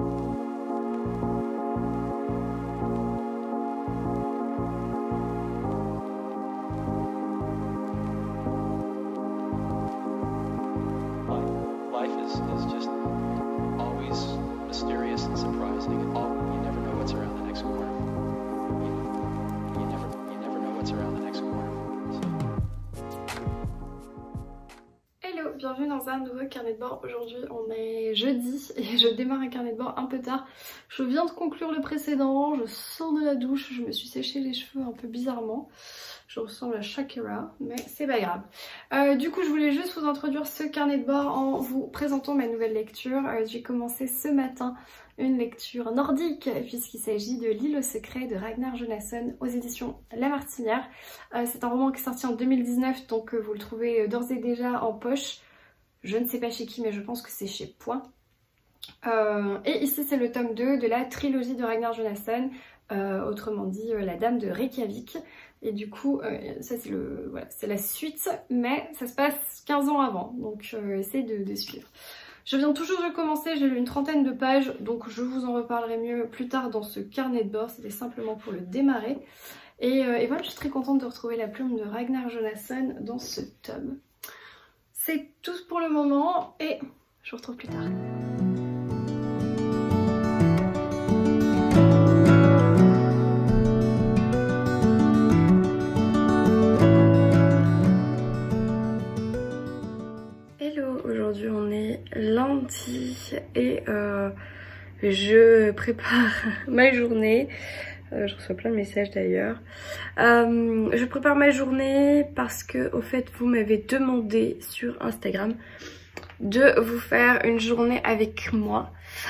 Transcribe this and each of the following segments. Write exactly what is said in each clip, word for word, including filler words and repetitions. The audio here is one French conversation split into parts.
Life is, is just always mysterious and surprising. And all, you never know what's around the next corner. You, you never, you never know what's around the next corner. So. Hello, bienvenue dans un nouveau carnet de bord. Aujourd'hui on est jeudi et je démarre un carnet de bord un peu tard. Je viens de conclure le précédent, je sors de la douche, je me suis séché les cheveux un peu bizarrement. Je ressemble à Shakira, mais c'est pas grave. Euh, du coup, je voulais juste vous introduire ce carnet de bord en vous présentant ma nouvelle lecture. Euh, J'ai commencé ce matin une lecture nordique, puisqu'il s'agit de L'île aux secrets de Ragnar Jonasson aux éditions La Martinière. Euh, c'est un roman qui est sorti en deux mille dix-neuf, donc euh, vous le trouvez d'ores et déjà en poche. Je ne sais pas chez qui, mais je pense que c'est chez Point. Euh, et ici, c'est le tome deux de la trilogie de Ragnar Jonasson, euh, autrement dit euh, La Dame de Reykjavik. Et du coup, euh, ça c'est le, voilà, c'est la suite, mais ça se passe quinze ans avant, donc euh, essayez de, de suivre. Je viens toujours de commencer, j'ai lu une trentaine de pages, donc je vous en reparlerai mieux plus tard dans ce carnet de bord, c'était simplement pour le démarrer. Et, euh, et voilà, je suis très contente de retrouver la plume de Ragnar Jonasson dans ce tome. C'est tout pour le moment, et je vous retrouve plus tard. Aujourd'hui on est lundi et euh, je prépare ma journée. Euh, je reçois plein de messages d'ailleurs. Euh, je prépare ma journée parce que au fait vous m'avez demandé sur Instagram de vous faire une journée avec moi,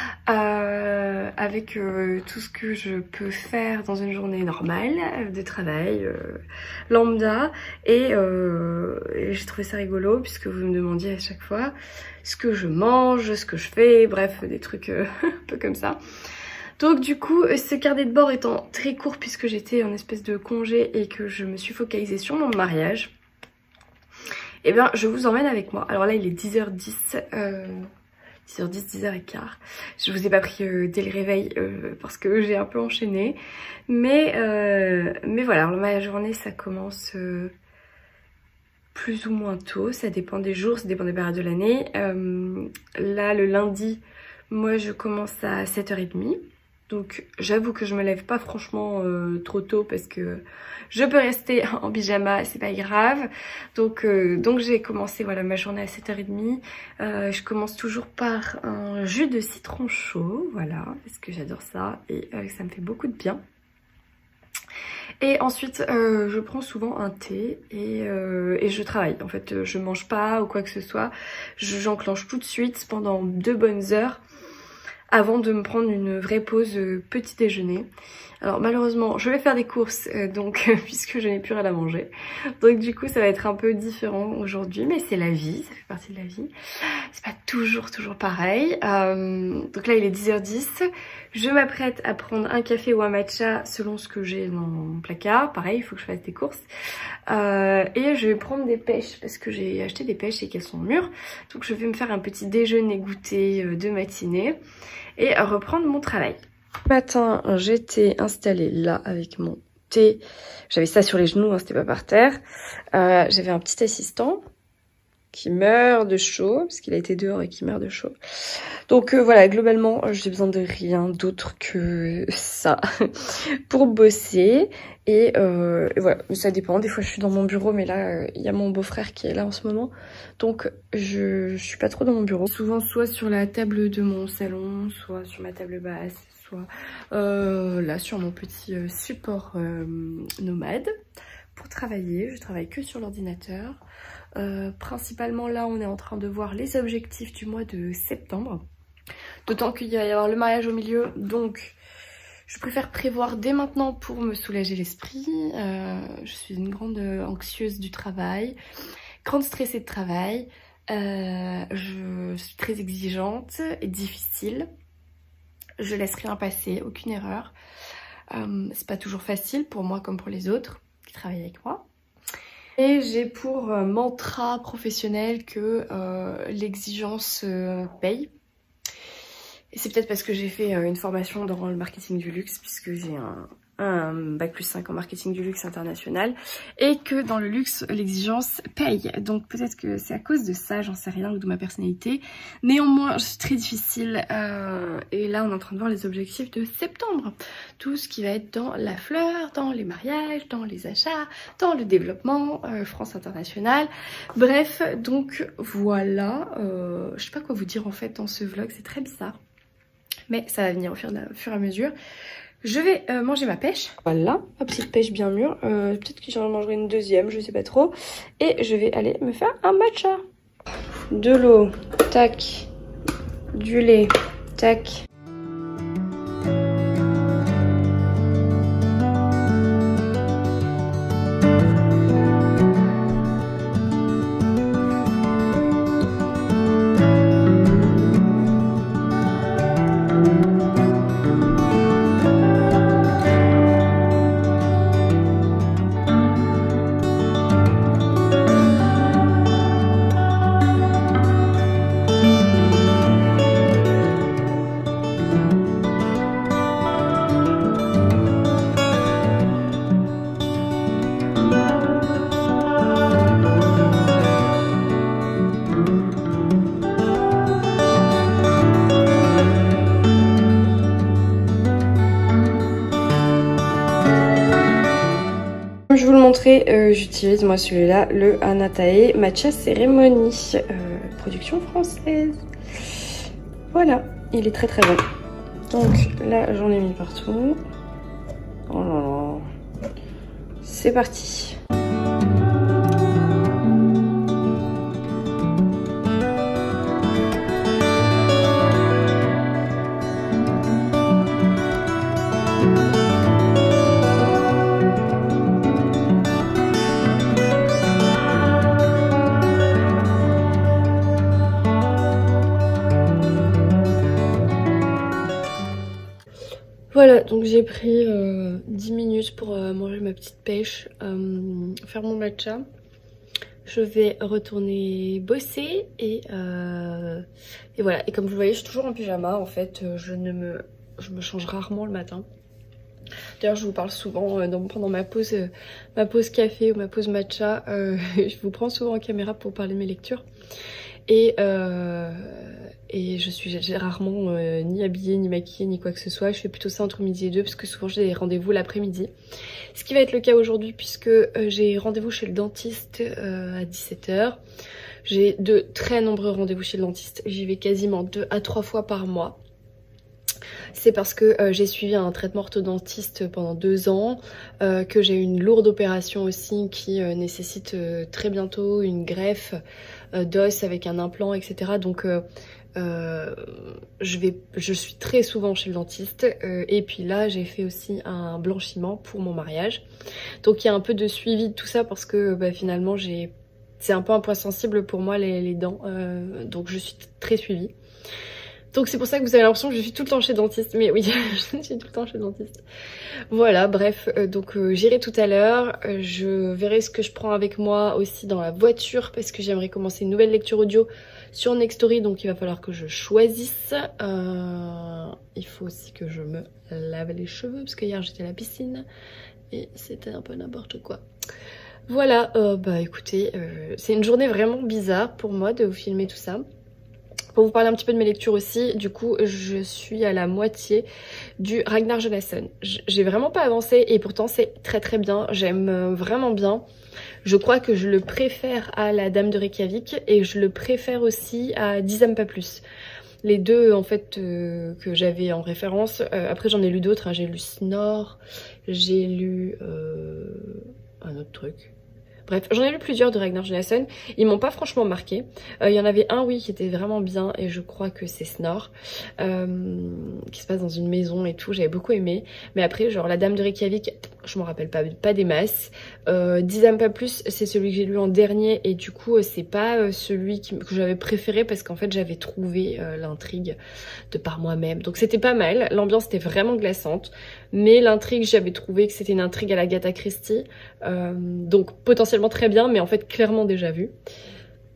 euh, avec euh, tout ce que je peux faire dans une journée normale de travail, euh, lambda, et, euh, et j'ai trouvé ça rigolo puisque vous me demandiez à chaque fois ce que je mange, ce que je fais, bref des trucs euh, un peu comme ça. Donc du coup ce carnet de bord étant très court puisque j'étais en espèce de congé et que je me suis focalisée sur mon mariage, et eh bien je vous emmène avec moi. Alors là il est dix heures dix, euh, dix heures dix, dix heures quinze. Je vous ai pas pris euh, dès le réveil euh, parce que j'ai un peu enchaîné. Mais, euh, mais voilà, alors ma journée ça commence euh, plus ou moins tôt. Ça dépend des jours, ça dépend des périodes de l'année. Euh, là le lundi, moi je commence à sept heures trente. Donc j'avoue que je me lève pas franchement euh, trop tôt parce que je peux rester en pyjama, c'est pas grave. Donc, euh, donc j'ai commencé voilà, ma journée à sept heures trente. Euh, je commence toujours par un jus de citron chaud, voilà, parce que j'adore ça et euh, ça me fait beaucoup de bien. Et ensuite euh, je prends souvent un thé et, euh, et je travaille. En fait je mange pas ou quoi que ce soit, j'enclenche tout de suite pendant deux bonnes heures avant de me prendre une vraie pause euh, petit déjeuner. Alors malheureusement je vais faire des courses euh, donc puisque je n'ai plus rien à manger, donc du coup ça va être un peu différent aujourd'hui, mais c'est la vie, ça fait partie de la vie, c'est pas toujours toujours pareil. Euh, donc là il est dix heures dix, je m'apprête à prendre un café ou un matcha selon ce que j'ai dans mon placard, pareil il faut que je fasse des courses, euh, et je vais prendre des pêches parce que j'ai acheté des pêches et qu'elles sont mûres, donc je vais me faire un petit déjeuner goûter de matinée et reprendre mon travail. Ce matin, j'étais installée là avec mon thé. J'avais ça sur les genoux, hein, c'était pas par terre. Euh, J'avais un petit assistant qui meurt de chaud, parce qu'il a été dehors et qui meurt de chaud. Donc euh, voilà, globalement, j'ai besoin de rien d'autre que ça pour bosser. Et, euh, et voilà, ça dépend. Des fois, je suis dans mon bureau, mais là, il euh, y a mon beau-frère qui est là en ce moment. Donc, je, je suis pas trop dans mon bureau. Souvent, soit sur la table de mon salon, soit sur ma table basse, soit euh, là, sur mon petit euh, support euh, nomade pour travailler. Je travaille que sur l'ordinateur. Euh, principalement, là, on est en train de voir les objectifs du mois de septembre. D'autant qu'il va y avoir le mariage au milieu, donc je préfère prévoir dès maintenant pour me soulager l'esprit. Euh, je suis une grande anxieuse du travail, grande stressée de travail. Euh, je suis très exigeante et difficile. Je laisse rien passer, aucune erreur. Euh, c'est pas toujours facile pour moi comme pour les autres qui travaillent avec moi. Et j'ai pour mantra professionnel que euh, l'exigence euh, paye. Et c'est peut-être parce que j'ai fait une formation dans le marketing du luxe, puisque j'ai un, un bac plus cinq en marketing du luxe international, et que dans le luxe, l'exigence paye. Donc peut-être que c'est à cause de ça, j'en sais rien, ou de ma personnalité. Néanmoins, je suis très difficile, euh, et là on est en train de voir les objectifs de septembre. Tout ce qui va être dans la fleur, dans les mariages, dans les achats, dans le développement, euh, France internationale. Bref, donc voilà, euh, je sais pas quoi vous dire en fait dans ce vlog, c'est très bizarre. Mais ça va venir au fur, au fur et à mesure. Je vais euh, manger ma pêche. Voilà, ma petite pêche bien mûre. Euh, Peut-être que j'en mangerai une deuxième, je sais pas trop. Et je vais aller me faire un matcha. De l'eau, tac. Du lait, tac. Je vous le montrer, euh, j'utilise moi celui-là, le Anatae Matcha Ceremony, euh, production française. Voilà, il est très très bon. Donc là j'en ai mis partout. Oh là là, c'est parti. Voilà, donc j'ai pris euh, dix minutes pour euh, manger ma petite pêche, euh, faire mon matcha. Je vais retourner bosser et, euh, et voilà. Et comme vous le voyez, je suis toujours en pyjama en fait. Je ne me, je me change rarement le matin. D'ailleurs, je vous parle souvent euh, dans, pendant ma pause, euh, ma pause café ou ma pause matcha. Euh, je vous prends souvent en caméra pour parler de mes lectures. Et, euh, et je suis j'ai rarement euh, ni habillée, ni maquillée, ni quoi que ce soit. Je fais plutôt ça entre midi et deux parce que souvent j'ai des rendez-vous l'après-midi. Ce qui va être le cas aujourd'hui puisque euh, j'ai rendez-vous chez le dentiste euh, à dix-sept heures. J'ai de très nombreux rendez-vous chez le dentiste. J'y vais quasiment deux à trois fois par mois. C'est parce que euh, j'ai suivi un traitement orthodontiste pendant deux ans, euh, que j'ai une lourde opération aussi qui euh, nécessite euh, très bientôt une greffe euh, d'os avec un implant, et cetera. Donc euh, euh, je, vais, je suis très souvent chez le dentiste euh, et puis là j'ai fait aussi un blanchiment pour mon mariage. Donc il y a un peu de suivi de tout ça parce que bah, finalement j'ai c'est un peu un point sensible pour moi les, les dents, euh, donc je suis très suivie. Donc c'est pour ça que vous avez l'impression que je suis tout le temps chez le dentiste. Mais oui, je suis tout le temps chez le dentiste. Voilà, bref, euh, donc euh, j'irai tout à l'heure. Euh, je verrai ce que je prends avec moi aussi dans la voiture parce que j'aimerais commencer une nouvelle lecture audio sur Nextory. Donc il va falloir que je choisisse. Euh, il faut aussi que je me lave les cheveux parce que hier j'étais à la piscine et c'était un peu n'importe quoi. Voilà, euh, bah écoutez, euh, c'est une journée vraiment bizarre pour moi de vous filmer tout ça. Pour vous parler un petit peu de mes lectures aussi, du coup je suis à la moitié du Ragnar Jonasson. J'ai vraiment pas avancé et pourtant c'est très très bien, j'aime vraiment bien. Je crois que je le préfère à La Dame de Reykjavik et je le préfère aussi à dix âmes pas plus. Les deux en fait euh, que j'avais en référence, euh, après j'en ai lu d'autres, hein. J'ai lu Snore, j'ai lu euh, un autre truc. Bref, j'en ai lu plusieurs de Ragnar Jonasson, ils m'ont pas franchement marqué. Il euh, y en avait un, oui, qui était vraiment bien et je crois que c'est Snore, euh, qui se passe dans une maison et tout, j'avais beaucoup aimé. Mais après, genre La Dame de Reykjavik, je m'en rappelle pas, pas des masses. Euh, dix âmes pas plus, c'est celui que j'ai lu en dernier et du coup, c'est pas celui qui, que j'avais préféré parce qu'en fait, j'avais trouvé euh, l'intrigue de par moi-même. Donc c'était pas mal, l'ambiance était vraiment glaçante, mais l'intrigue, j'avais trouvé que c'était une intrigue à la Agatha Christie, euh, donc potentiellement très bien, mais en fait clairement déjà vu.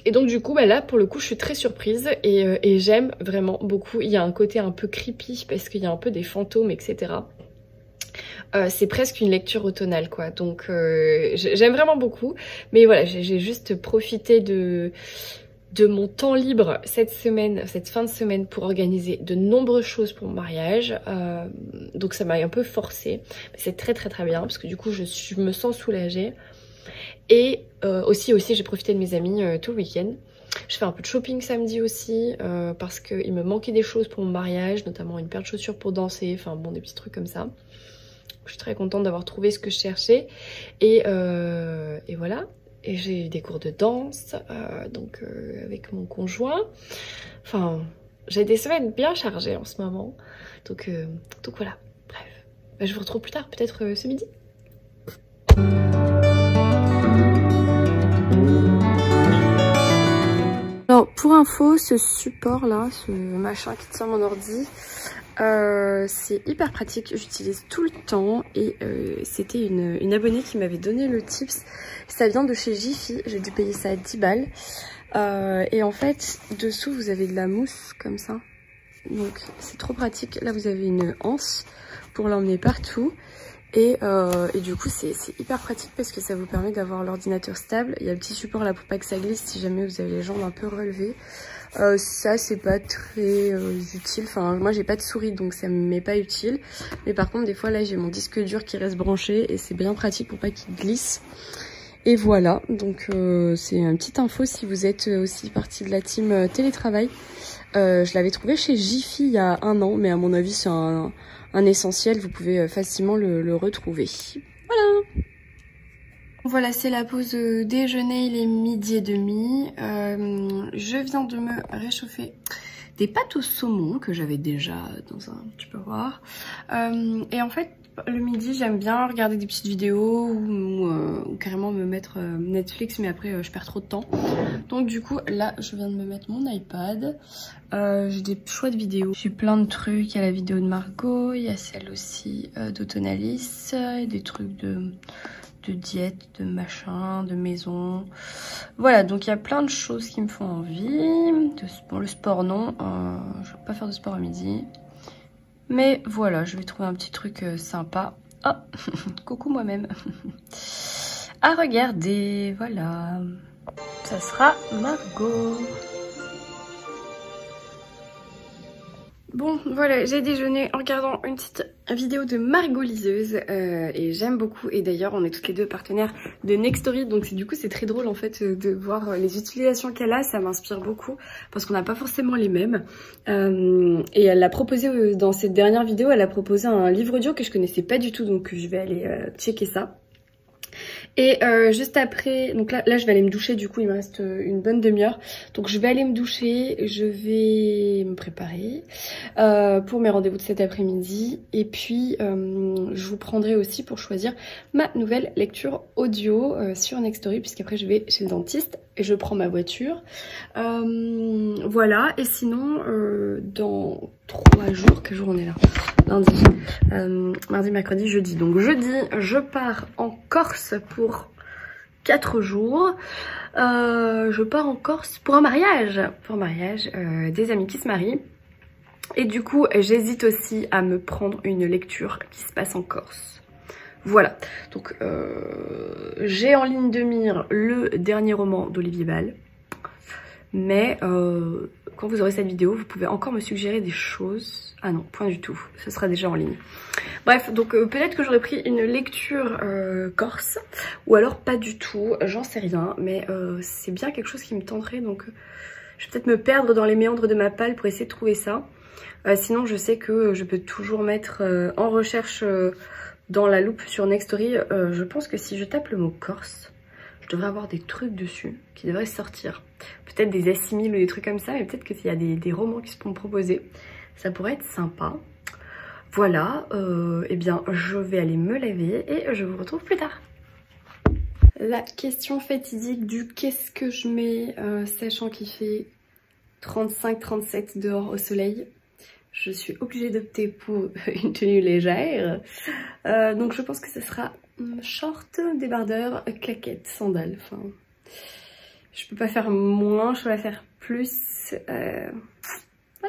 Et donc du coup bah là pour le coup je suis très surprise et, euh, et j'aime vraiment beaucoup. Il y a un côté un peu creepy parce qu'il y a un peu des fantômes etc. Euh, c'est presque une lecture automnale quoi, donc euh, j'aime vraiment beaucoup. Mais voilà, j'ai juste profité de, de mon temps libre cette semaine, cette fin de semaine pour organiser de nombreuses choses pour mon mariage. Euh, donc ça m'a un peu forcée, c'est très très très bien parce que du coup je, je me sens soulagée. Et euh, aussi aussi j'ai profité de mes amis euh, tout le week-end. Je fais un peu de shopping samedi aussi euh, parce qu'il me manquait des choses pour mon mariage, notamment une paire de chaussures pour danser, enfin bon des petits trucs comme ça. Je suis très contente d'avoir trouvé ce que je cherchais et, euh, et voilà. Et j'ai eu des cours de danse euh, donc euh, avec mon conjoint. Enfin, j'ai des semaines bien chargées en ce moment. Donc, euh, donc voilà, bref. Bah, je vous retrouve plus tard, peut-être euh, ce midi. Alors pour info, ce support là, ce machin qui tient mon ordi, euh, c'est hyper pratique, j'utilise tout le temps et euh, c'était une, une abonnée qui m'avait donné le tips. Ça vient de chez Jiffy, j'ai dû payer ça à dix balles. Euh, et en fait, dessous vous avez de la mousse comme ça, donc c'est trop pratique. Là vous avez une anse pour l'emmener partout. Et, euh, et du coup c'est hyper pratique parce que ça vous permet d'avoir l'ordinateur stable. Il y a le petit support là pour pas que ça glisse si jamais vous avez les jambes un peu relevées. Euh, ça c'est pas très euh, utile, enfin moi j'ai pas de souris donc ça m'est pas utile. Mais par contre des fois là j'ai mon disque dur qui reste branché et c'est bien pratique pour pas qu'il glisse. Et voilà, donc euh, c'est une petite info si vous êtes aussi partie de la team euh, télétravail. Euh, je l'avais trouvé chez Jiffy il y a un an, mais à mon avis c'est un, un essentiel, vous pouvez facilement le, le retrouver. Voilà. Voilà, c'est la pause déjeuner, il est midi et demi. Euh, je viens de me réchauffer des pâtes au saumon que j'avais déjà dans un tupperware. Euh, et en fait, le midi, j'aime bien regarder des petites vidéos ou, euh, ou carrément me mettre euh, Netflix, mais après, euh, je perds trop de temps. Donc du coup, là, je viens de me mettre mon iPad. Euh, j'ai des chouettes vidéos. J'ai plein de trucs. Il y a la vidéo de Margot, il y a celle aussi euh, d'Autonalis, des trucs de... de diète, de machin, de maison. Voilà, donc il y a plein de choses qui me font envie. De, bon, le sport, non. Euh, je vais pas faire de sport à midi. Mais voilà, je vais trouver un petit truc euh, sympa. Oh, coucou moi-même. À regarder, voilà. Ça sera Margot. Bon, voilà, j'ai déjeuné en regardant une petite vidéo de Margot liseuse euh, et j'aime beaucoup. Et d'ailleurs, on est toutes les deux partenaires de Nextory, donc du coup, c'est très drôle en fait de voir les utilisations qu'elle a. Ça m'inspire beaucoup parce qu'on n'a pas forcément les mêmes. Euh, et elle l'a proposé dans cette dernière vidéo, elle a proposé un livre audio que je connaissais pas du tout, donc je vais aller euh, checker ça. Et euh, juste après, donc là, là je vais aller me doucher, du coup il me reste une bonne demi-heure. Donc je vais aller me doucher, je vais me préparer euh, pour mes rendez-vous de cet après-midi. Et puis euh, je vous prendrai aussi pour choisir ma nouvelle lecture audio euh, sur Nextory, puisqu'après je vais chez le dentiste et je prends ma voiture. Euh, voilà, et sinon euh, dans trois jours, quel jour on est là? Lundi, euh, mardi, mercredi, jeudi. Donc jeudi, je pars en Corse pour quatre jours. Euh, je pars en Corse pour un mariage, pour un mariage euh, des amis qui se marient. Et du coup, j'hésite aussi à me prendre une lecture qui se passe en Corse. Voilà, donc euh, j'ai en ligne de mire le dernier roman d'Olivier Bal. Mais euh, quand vous aurez cette vidéo, vous pouvez encore me suggérer des choses. Ah non, point du tout, ce sera déjà en ligne. Bref, donc euh, peut-être que j'aurais pris une lecture euh, corse, ou alors pas du tout, j'en sais rien. Mais euh, c'est bien quelque chose qui me tenterait, donc euh, je vais peut-être me perdre dans les méandres de ma palle pour essayer de trouver ça. Euh, sinon, je sais que je peux toujours mettre euh, en recherche euh, dans la loupe sur Nextory. Euh, je pense que si je tape le mot corse, je devrais avoir des trucs dessus qui devraient sortir. Peut-être des assimiles ou des trucs comme ça, mais peut-être qu'il y a des, des romans qui se pourront proposer. Ça pourrait être sympa. Voilà, euh, eh bien je vais aller me laver et je vous retrouve plus tard. La question fatidique du qu'est-ce que je mets, euh, sachant qu'il fait trente-cinq trente-sept dehors au soleil. Je suis obligée d'opter pour une tenue légère. Euh, donc je pense que ce sera short, débardeur, claquettes, sandales. Enfin, je peux pas faire moins, je peux pas faire plus. Euh... Voilà.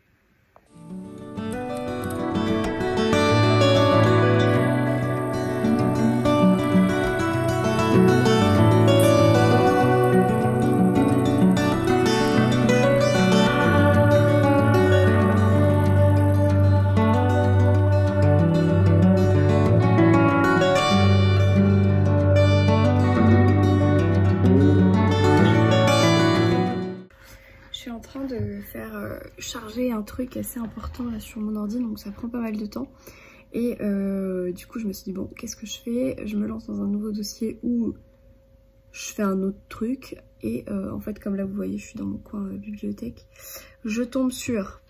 De faire euh, charger un truc assez important là sur mon ordi, donc ça prend pas mal de temps. Et euh, du coup je me suis dit bon, qu'est-ce que je fais? Je me lance dans un nouveau dossier où je fais un autre truc. Et euh, en fait, comme là vous voyez, je suis dans mon coin euh, bibliothèque, je tombe sur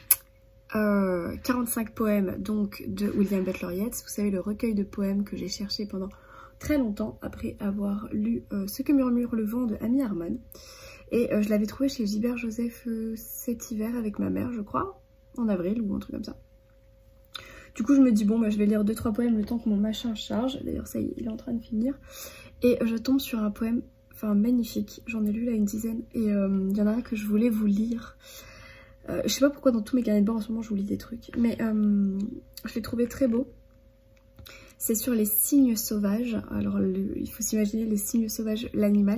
euh, quarante-cinq poèmes donc de William Butler Yeats. Vous savez, le recueil de poèmes que j'ai cherché pendant très longtemps après avoir lu euh, Ce que murmure le vent de Amy Harmon. Et euh, je l'avais trouvé chez Gilbert Joseph euh, cet hiver avec ma mère, je crois, en avril ou un truc comme ça. Du coup, je me dis, bon, bah, je vais lire deux trois poèmes le temps que mon machin charge. D'ailleurs, ça y est, il est en train de finir. Et euh, je tombe sur un poème, enfin, magnifique. J'en ai lu là une dizaine. Et il euh, y en a un que je voulais vous lire. Euh, je sais pas pourquoi dans tous mes carnets de bord en ce moment, je vous lis des trucs. Mais euh, je l'ai trouvé très beau. C'est sur les cygnes sauvages. Alors, le, il faut s'imaginer les cygnes sauvages, l'animal.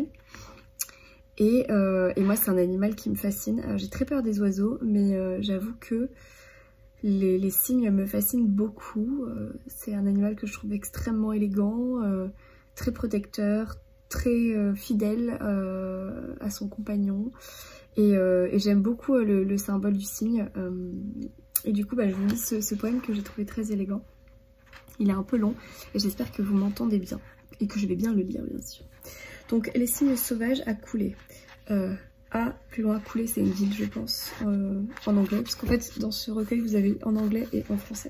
Et, euh, et moi c'est un animal qui me fascine. J'ai très peur des oiseaux, mais euh, j'avoue que les, les cygnes me fascinent beaucoup. Euh, c'est un animal que je trouve extrêmement élégant, euh, très protecteur, très euh, fidèle euh, à son compagnon. Et, euh, et j'aime beaucoup euh, le, le symbole du cygne. Euh, et du coup bah, je vous lis ce, ce poème que j'ai trouvé très élégant. Il est un peu long et j'espère que vous m'entendez bien. Et que je vais bien le lire bien sûr. Donc les cygnes sauvages à couler. Euh, à, plus loin, couler, c'est une ville je pense, euh, en anglais. Parce qu'en fait dans ce recueil vous avez en anglais et en français.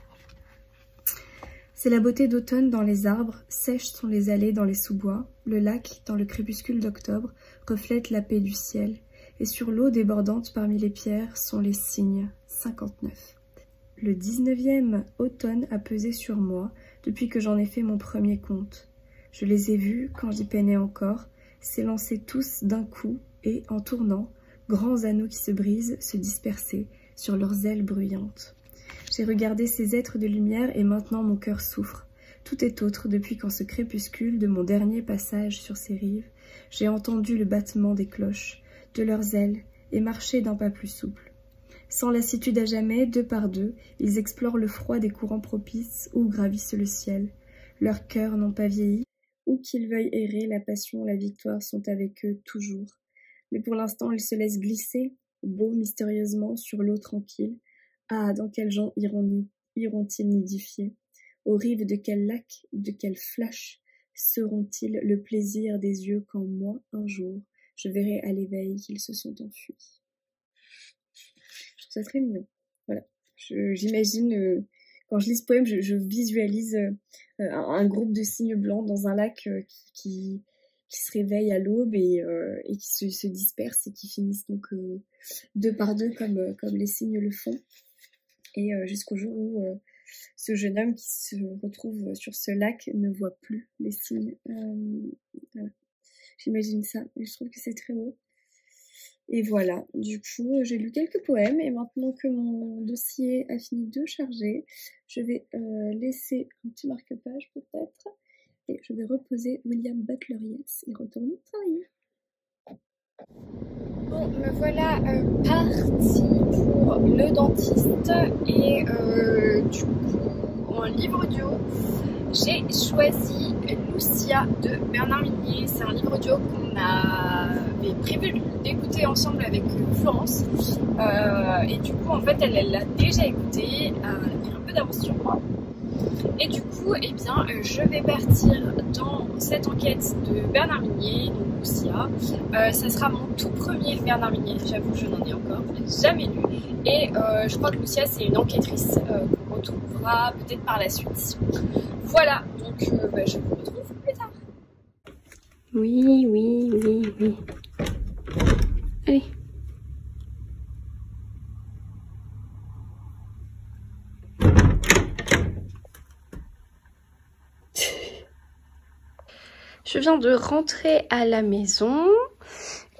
C'est la beauté d'automne dans les arbres, sèches sont les allées dans les sous-bois. Le lac, dans le crépuscule d'octobre, reflète la paix du ciel. Et sur l'eau débordante parmi les pierres sont les cygnes. cinquante-neuf. Le dix-neuvième automne a pesé sur moi depuis que j'en ai fait mon premier compte. Je les ai vus, quand j'y peinais encore, s'élancer tous d'un coup et, en tournant, grands anneaux qui se brisent, se disperser sur leurs ailes bruyantes. J'ai regardé ces êtres de lumière et maintenant mon cœur souffre. Tout est autre depuis qu'en ce crépuscule de mon dernier passage sur ces rives, j'ai entendu le battement des cloches, de leurs ailes, et marché d'un pas plus souple. Sans lassitude à jamais, deux par deux, ils explorent le froid des courants propices où gravissent le ciel. Leurs cœurs n'ont pas vieilli. Où qu'ils veuillent errer, la passion, la victoire sont avec eux toujours. Mais pour l'instant, ils se laissent glisser, beaux mystérieusement, sur l'eau tranquille. Ah, dans quel genre iront-ils nidifier? Aux rives de quel lac, de quel flash seront-ils le plaisir des yeux quand moi, un jour, je verrai à l'éveil qu'ils se sont enfuis? Je trouve ça très mignon. Voilà. J'imagine... Euh, Quand je lis ce poème, je, je visualise euh, un, un groupe de cygnes blancs dans un lac euh, qui, qui, qui se réveille à l'aube et, euh, et qui se, se dispersent et qui finissent donc euh, deux par deux comme, euh, comme les cygnes le font. Et euh, jusqu'au jour où euh, ce jeune homme qui se retrouve sur ce lac ne voit plus les cygnes. Euh, voilà. J'imagine ça et je trouve que c'est très beau. Et voilà, du coup, j'ai lu quelques poèmes et maintenant que mon dossier a fini de charger, je vais euh, laisser un petit marque-page peut-être et je vais reposer William Butler Yeats et retourner travailler. Bon, me voilà euh, partie pour le dentiste et euh, du coup, en livre audio, j'ai choisi Lucia de Bernard Minier. C'est un livre audio qu'on avait prévu d'écouter ensemble avec Florence. Euh, et du coup, en fait, elle l'a déjà écouté. Euh, elle a pris un peu d'avance sur moi. Et du coup, eh bien, je vais partir dans cette enquête de Bernard Minier, donc Lucia. Euh, ça sera mon tout premier Bernard Minier. J'avoue que je n'en ai encore jamais lu. Et euh, je crois que Lucia, c'est une enquêtrice euh, qu'on retrouvera peut-être par la suite. Voilà, donc euh, bah, je vous retrouve plus tard. Oui, oui, oui, oui. Allez. Je viens de rentrer à la maison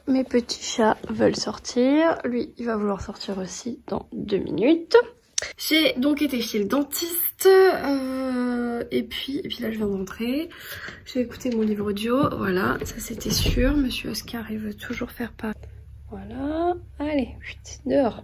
mes petits chats veulent sortir. Lui, il va vouloir sortir aussi dans deux minutes. J'ai donc été chez le dentiste euh, et puis et puis là je viens d'entrer. J'ai écouté mon livre audio, voilà, ça c'était sûr. Monsieur Oscar il veut toujours faire part. Voilà, allez, chut, dehors.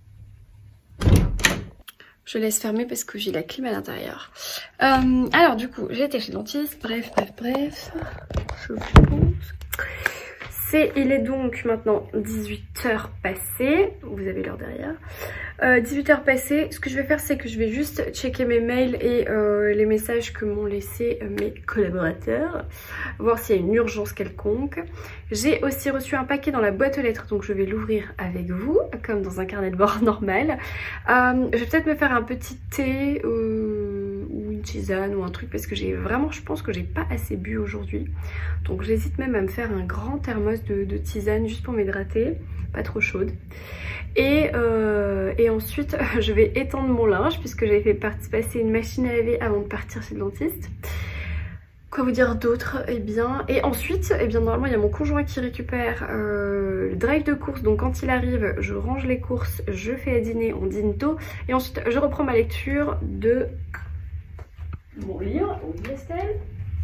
Je laisse fermer parce que j'ai la clim à l'intérieur. Euh, alors du coup, j'ai été chez le dentiste, bref, bref, bref. Je pense. C'est, il est donc maintenant dix-huit heures passées, vous avez l'heure derrière. Euh, dix-huit heures passées, ce que je vais faire c'est que je vais juste checker mes mails et euh, les messages que m'ont laissé mes collaborateurs, voir s'il y a une urgence quelconque. J'ai aussi reçu un paquet dans la boîte aux lettres, donc je vais l'ouvrir avec vous, comme dans un carnet de bord normal. Euh, je vais peut-être me faire un petit thé euh, ou une tisane ou un truc parce que j'ai vraiment, je pense que j'ai pas assez bu aujourd'hui. Donc j'hésite même à me faire un grand thermos de, de tisane juste pour m'hydrater, pas trop chaude. Et, euh, et ensuite je vais étendre mon linge puisque j'avais fait passer une machine à laver avant de partir chez le dentiste. Quoi vous dire d'autre? Eh bien, et ensuite, eh bien normalement il y a mon conjoint qui récupère euh, le drive de course. Donc quand il arrive, je range les courses, je fais à dîner, on dîne tôt. Et ensuite je reprends ma lecture de mon livre. Oui Estelle,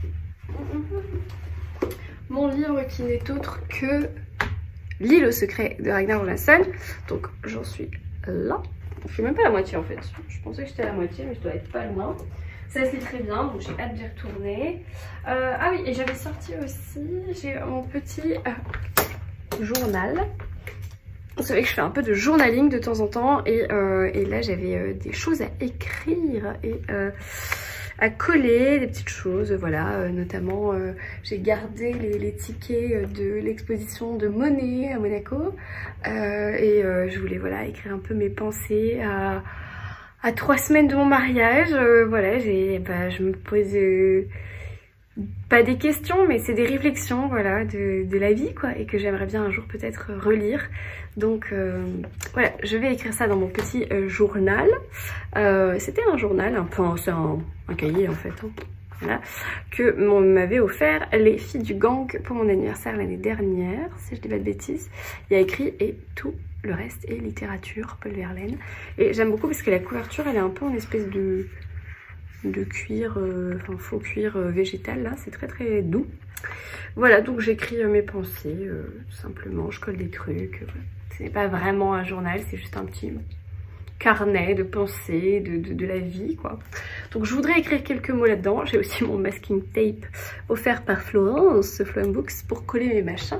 mon livre qui n'est autre que L'île aux secrets de Ragnar Oloson. Donc j'en suis là. Je suis même pas à la moitié en fait. Je pensais que j'étais à la moitié mais je dois être pas loin. Ça se lit très bien donc j'ai hâte d'y retourner. Euh, ah oui, et j'avais sorti aussi, j'ai mon petit euh, journal. Vous savez que je fais un peu de journaling de temps en temps et, euh, et là j'avais euh, des choses à écrire et euh, à coller, des petites choses, voilà, euh, notamment euh, j'ai gardé les, les tickets de l'exposition de Monet à Monaco euh, et euh, je voulais voilà écrire un peu mes pensées à, à trois semaines de mon mariage, euh, voilà, j'ai, bah, je me pose euh, pas des questions mais c'est des réflexions voilà de, de la vie quoi et que j'aimerais bien un jour peut-être relire. Donc euh, voilà, je vais écrire ça dans mon petit euh, journal. Euh, C'était un journal, enfin c'est un, un cahier en fait, hein, voilà, que m'avaient offert les filles du gang pour mon anniversaire l'année dernière, si je dis pas de bêtises. Il y a écrit et tout le reste est littérature, Paul Verlaine. Et j'aime beaucoup parce que la couverture elle est un peu en espèce de, de cuir, euh, enfin faux cuir euh, végétal là, c'est très très doux. Voilà, donc j'écris euh, mes pensées, euh, tout simplement, je colle des trucs, euh, voilà. Ce n'est pas vraiment un journal, c'est juste un petit carnet de pensées, de, de, de la vie, quoi. Donc je voudrais écrire quelques mots là-dedans. J'ai aussi mon masking tape offert par Florence, Floem Books, pour coller mes machins.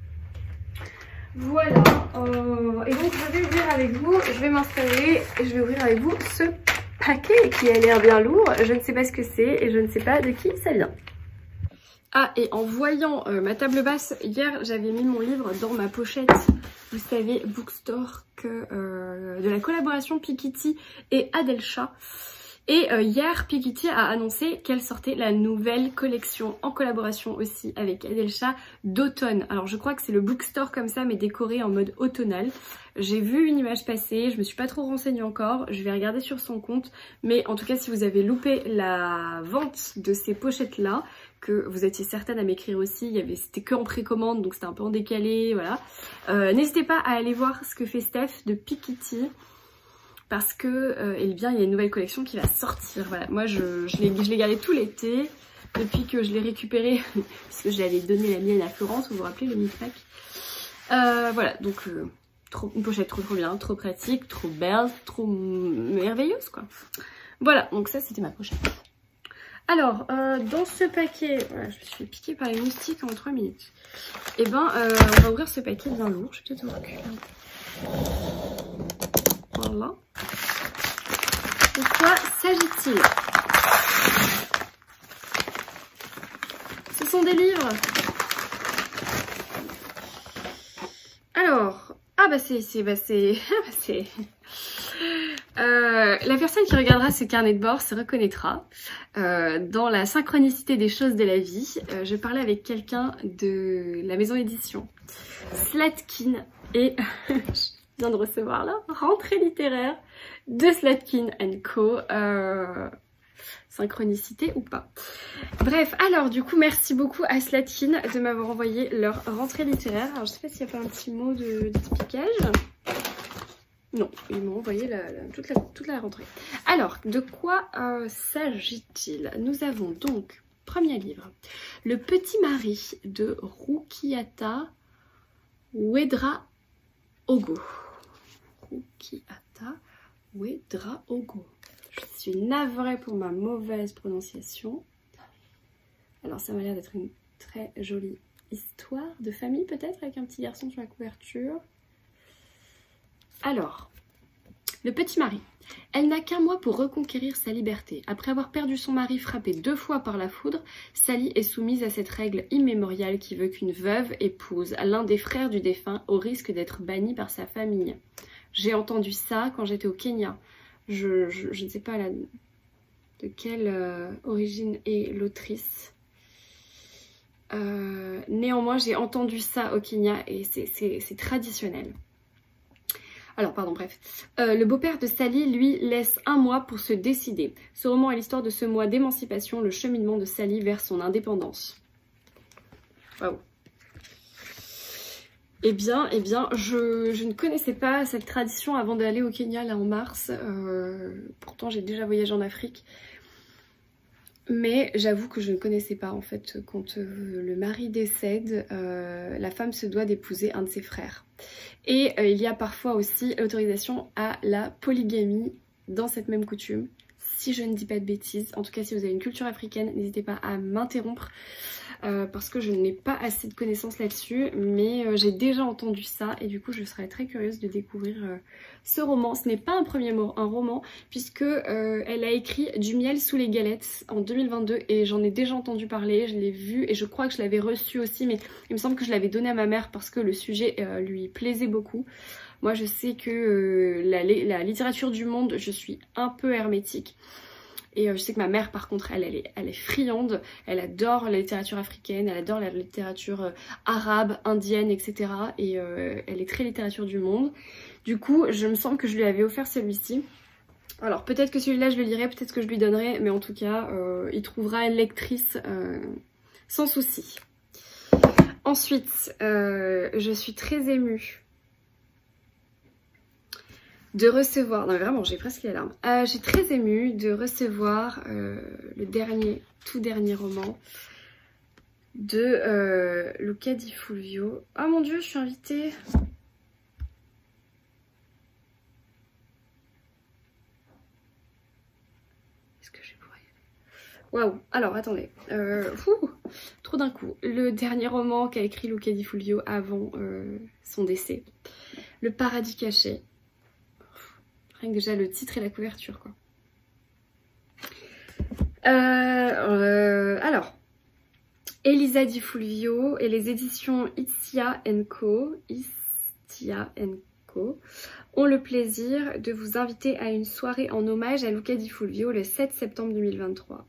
Voilà. Euh, et donc je vais ouvrir avec vous, je vais m'installer et je vais ouvrir avec vous ce paquet qui a l'air bien lourd. Je ne sais pas ce que c'est et je ne sais pas de qui ça vient. Ah, et en voyant euh, ma table basse, hier j'avais mis mon livre dans ma pochette, vous savez, Bookstore, que, euh, de la collaboration Piketty et Adelcha. Et euh, hier, Piketty a annoncé qu'elle sortait la nouvelle collection en collaboration aussi avec Adelcha d'automne. Alors je crois que c'est le Bookstore comme ça mais décoré en mode automnal. J'ai vu une image passer, je me suis pas trop renseignée encore, je vais regarder sur son compte. Mais en tout cas si vous avez loupé la vente de ces pochettes là, que vous étiez certaine à m'écrire aussi, il y avait, c'était que en précommande donc c'était un peu en décalé, voilà. Euh, N'hésitez pas à aller voir ce que fait Steph de Piketty. Parce que, euh, eh bien, il y a une nouvelle collection qui va sortir. Voilà, moi je, je l'ai gardé tout l'été, depuis que je l'ai récupéré, parce que j'avais donné la mienne à Florence, vous vous rappelez, le mini-pack. Euh, voilà, donc euh, trop, une pochette trop trop bien, trop pratique, trop belle, trop merveilleuse quoi. Voilà, donc ça c'était ma pochette. Alors, euh, dans ce paquet, voilà, je me suis fait piquer par les moustiques en trois minutes. Et ben, euh, on va ouvrir ce paquet bien lourd, je vais peut-être vous reculer. Voilà. De quoi s'agit-il? Ce sont des livres. Alors, ah bah c'est, c'est, bah c'est, ah bah c'est. Euh, la personne qui regardera ce carnet de bord se reconnaîtra euh, dans la synchronicité des choses de la vie. Euh, je parlais avec quelqu'un de la maison édition Slatkin et je viens de recevoir là rentrée littéraire de Slatkin and Co. Euh, synchronicité ou pas. Bref, alors du coup merci beaucoup à Slatkin de m'avoir envoyé leur rentrée littéraire. Alors je sais pas s'il n'y a pas un petit mot d'explication. Non, ils m'ont envoyé la, la, toute, la, toute la rentrée. Alors, de quoi euh, s'agit-il? Nous avons donc, premier livre, Le Petit Mari de Rukiata Ouedraogo. Rukiata Ouedraogo. Je suis navrée pour ma mauvaise prononciation. Alors ça m'a l'air d'être une très jolie histoire de famille peut-être, avec un petit garçon sur la couverture. Alors, le petit mari. Elle n'a qu'un mois pour reconquérir sa liberté. Après avoir perdu son mari frappé deux fois par la foudre, Sally est soumise à cette règle immémoriale qui veut qu'une veuve épouse l'un des frères du défunt au risque d'être bannie par sa famille. J'ai entendu ça quand j'étais au Kenya. Je, je, je ne sais pas la, de quelle euh, origine est l'autrice. Euh, néanmoins, j'ai entendu ça au Kenya et c'est traditionnel. Alors, pardon, bref. Euh, le beau-père de Sally, lui, laisse un mois pour se décider. Ce roman est l'histoire de ce mois d'émancipation, le cheminement de Sally vers son indépendance. Waouh. Eh bien, eh bien, je, je ne connaissais pas cette tradition avant d'aller au Kenya, là, en mars. Euh, pourtant, j'ai déjà voyagé en Afrique. Mais j'avoue que je ne connaissais pas, en fait, quand euh, le mari décède, euh, la femme se doit d'épouser un de ses frères. Et euh, il y a parfois aussi l'autorisation à la polygamie dans cette même coutume, si je ne dis pas de bêtises. En tout cas, si vous avez une culture africaine, n'hésitez pas à m'interrompre euh, parce que je n'ai pas assez de connaissances là-dessus, mais euh, j'ai déjà entendu ça et du coup je serais très curieuse de découvrir euh, ce roman. Ce n'est pas un premier mot, un roman, puisque euh, elle a écrit Du miel sous les galettes en deux mille vingt-deux et j'en ai déjà entendu parler, je l'ai vu et je crois que je l'avais reçu aussi, mais il me semble que je l'avais donné à ma mère parce que le sujet euh, lui plaisait beaucoup. Moi je sais que euh, la, la littérature du monde, je suis un peu hermétique. Et euh, je sais que ma mère par contre elle, elle, est, elle est friande, elle adore la littérature africaine, elle adore la littérature euh, arabe, indienne, et cetera. Et euh, elle est très littérature du monde. Du coup je me semble que je lui avais offert celui-ci. Alors peut-être que celui-là je le lirai, peut-être que je lui donnerai, mais en tout cas euh, il trouvera une lectrice euh, sans souci. Ensuite euh, je suis très émue de recevoir, non mais vraiment j'ai presque les larmes, euh, j'ai très émue de recevoir euh, le dernier, tout dernier roman de euh, Luca Di Fulvio. Ah mon dieu, je suis invitée. Est-ce que je vais pouvoir y aller? Waouh, alors attendez, euh, fou, trop d'un coup. Le dernier roman qu'a écrit Luca Di Fulvio avant euh, son décès, Le Paradis caché. Rien que déjà le titre et la couverture, quoi. Euh, euh, alors, Elisa Di Fulvio et les éditions Itzia and Co. Itzia and Co. ont le plaisir de vous inviter à une soirée en hommage à Luca Di Fulvio le sept septembre deux mille vingt-trois.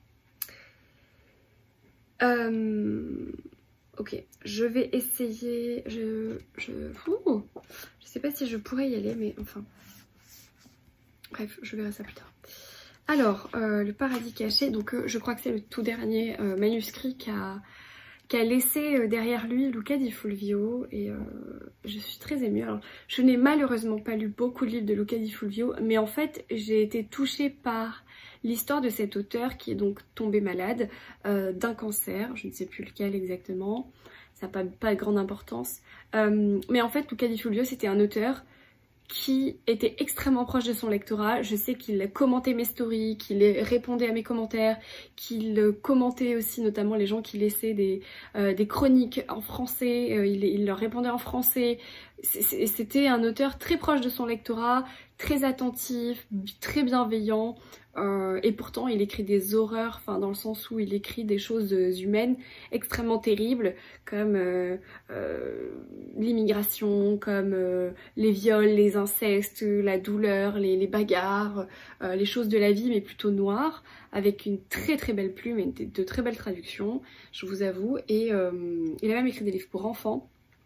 Euh, ok, je vais essayer. Je, je, ouh, je sais pas si je pourrais y aller, mais enfin. Bref, je verrai ça plus tard. Alors, euh, Le Paradis caché, donc euh, je crois que c'est le tout dernier euh, manuscrit qu'a qu'a laissé euh, derrière lui Luca Di Fulvio et euh, je suis très émue. Alors, je n'ai malheureusement pas lu beaucoup de livres de Luca Di Fulvio, mais en fait, j'ai été touchée par l'histoire de cet auteur qui est donc tombé malade euh, d'un cancer, je ne sais plus lequel exactement, ça n'a pas, pas de grande importance. Euh, mais en fait, Luca Di Fulvio, c'était un auteur qui était extrêmement proche de son lectorat. Je sais qu'il commentait mes stories, qu'il répondait à mes commentaires, qu'il commentait aussi notamment les gens qui laissaient des, euh, des chroniques en français, euh, il, il leur répondait en français. C'était un auteur très proche de son lectorat, très attentif, très bienveillant. Euh, et pourtant il écrit des horreurs, enfin dans le sens où il écrit des choses humaines extrêmement terribles comme euh, euh, l'immigration, comme euh, les viols, les incestes, la douleur, les, les bagarres, euh, les choses de la vie mais plutôt noires, avec une très très belle plume et de, de très belles traductions, je vous avoue. Et euh, il a même écrit des livres pour enfants.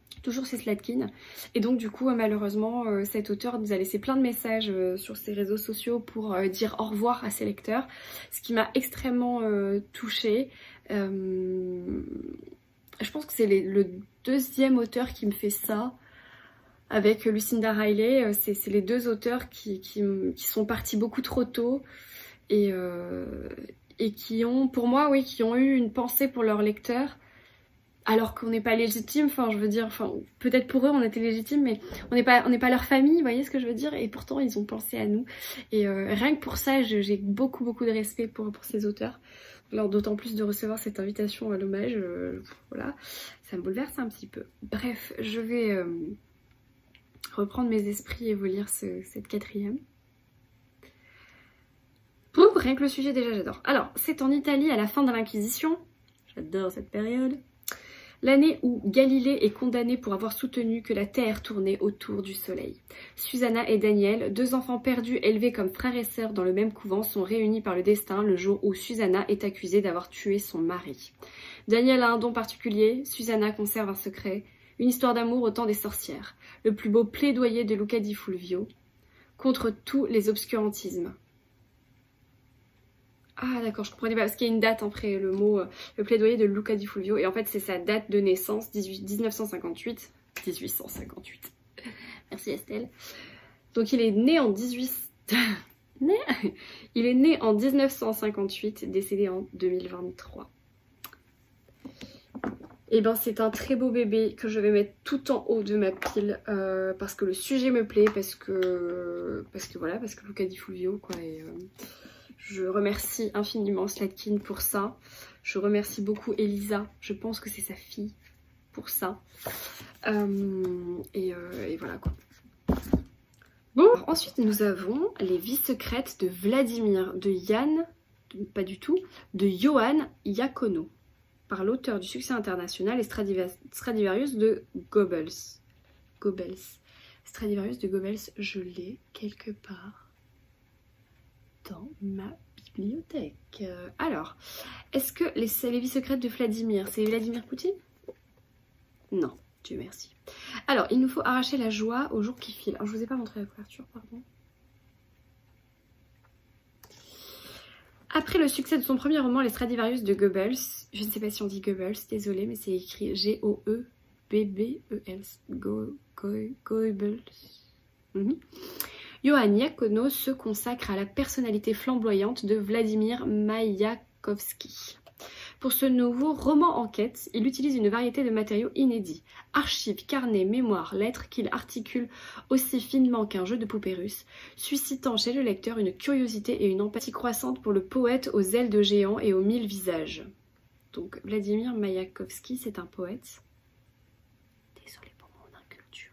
toujours chez Slatkin. Et donc du coup malheureusement euh, cet auteur nous a laissé plein de messages euh, sur ses réseaux sociaux pour euh, dire au revoir à ses lecteurs, ce qui m'a extrêmement euh, touchée. Euh, je pense que c'est le deuxième auteur qui me fait ça avec Lucinda Riley. C'est les deux auteurs qui, qui, qui sont partis beaucoup trop tôt et, euh, et qui ont, pour moi, oui, qui ont eu une pensée pour leurs lecteurs. Alors qu'on n'est pas légitime, enfin je veux dire, enfin peut-être pour eux on était légitime, mais on n'est pas, on n'est pas leur famille, vous voyez ce que je veux dire, et pourtant ils ont pensé à nous. Et euh, rien que pour ça, j'ai beaucoup beaucoup de respect pour, pour ces auteurs. Alors d'autant plus de recevoir cette invitation à l'hommage, euh, voilà, ça me bouleverse un petit peu. Bref, je vais euh, reprendre mes esprits et vous lire ce, cette quatrième. Pouf, rien que le sujet déjà j'adore. Alors, c'est en Italie à la fin de l'Inquisition, j'adore cette période. L'année où Galilée est condamné pour avoir soutenu que la Terre tournait autour du Soleil. Susanna et Daniel, deux enfants perdus élevés comme frères et sœurs dans le même couvent, sont réunis par le destin le jour où Susanna est accusée d'avoir tué son mari. Daniel a un don particulier, Susanna conserve un secret, une histoire d'amour au temps des sorcières, le plus beau plaidoyer de Luca di Fulvio contre tous les obscurantismes. Ah d'accord, je comprenais pas, parce qu'il y a une date après le mot, euh, le plaidoyer de Luca di Fulvio, et en fait c'est sa date de naissance, mille neuf cent cinquante-huit. mille huit cent cinquante-huit. Merci Estelle. Donc il est né en dix-huit... né il est né en mille neuf cent cinquante-huit, décédé en deux mille vingt-trois. Et ben c'est un très beau bébé que je vais mettre tout en haut de ma pile, euh, parce que le sujet me plaît, parce que... parce que voilà, parce que Luca di Fulvio, quoi, et... Euh... Je remercie infiniment Slatkin pour ça. Je remercie beaucoup Elisa, je pense que c'est sa fille, pour ça. Euh, et, euh, et voilà quoi. Bon, alors, ensuite nous avons Les vies secrètes de Vladimir, de Yann, pas du tout, de Johann Iacono, par l'auteur du succès international et Stradivarius de Goebbels. Goebbels. Stradivarius de Goebbels, je l'ai quelque part dans ma bibliothèque. Euh, alors, est-ce que les, les vies secrètes de Vladimir, c'est Vladimir Poutine? Non, Dieu merci. Alors, il nous faut arracher la joie au jour qui file. Alors, je vous ai pas montré la couverture, pardon. Après le succès de son premier roman, Les Stradivarius de Goebbels, je ne sais pas si on dit Goebbels, désolé, mais c'est écrit G O E B B E L, Go, Go, Goebbels. Mm-hmm. Johann Iacono se consacre à la personnalité flamboyante de Vladimir Maïakovski. Pour ce nouveau roman enquête, il utilise une variété de matériaux inédits, archives, carnets, mémoires, lettres qu'il articule aussi finement qu'un jeu de poupées russe, suscitant chez le lecteur une curiosité et une empathie croissante pour le poète aux ailes de géant et aux mille visages. Donc Vladimir Maïakovski, c'est un poète. Désolée pour mon inculture.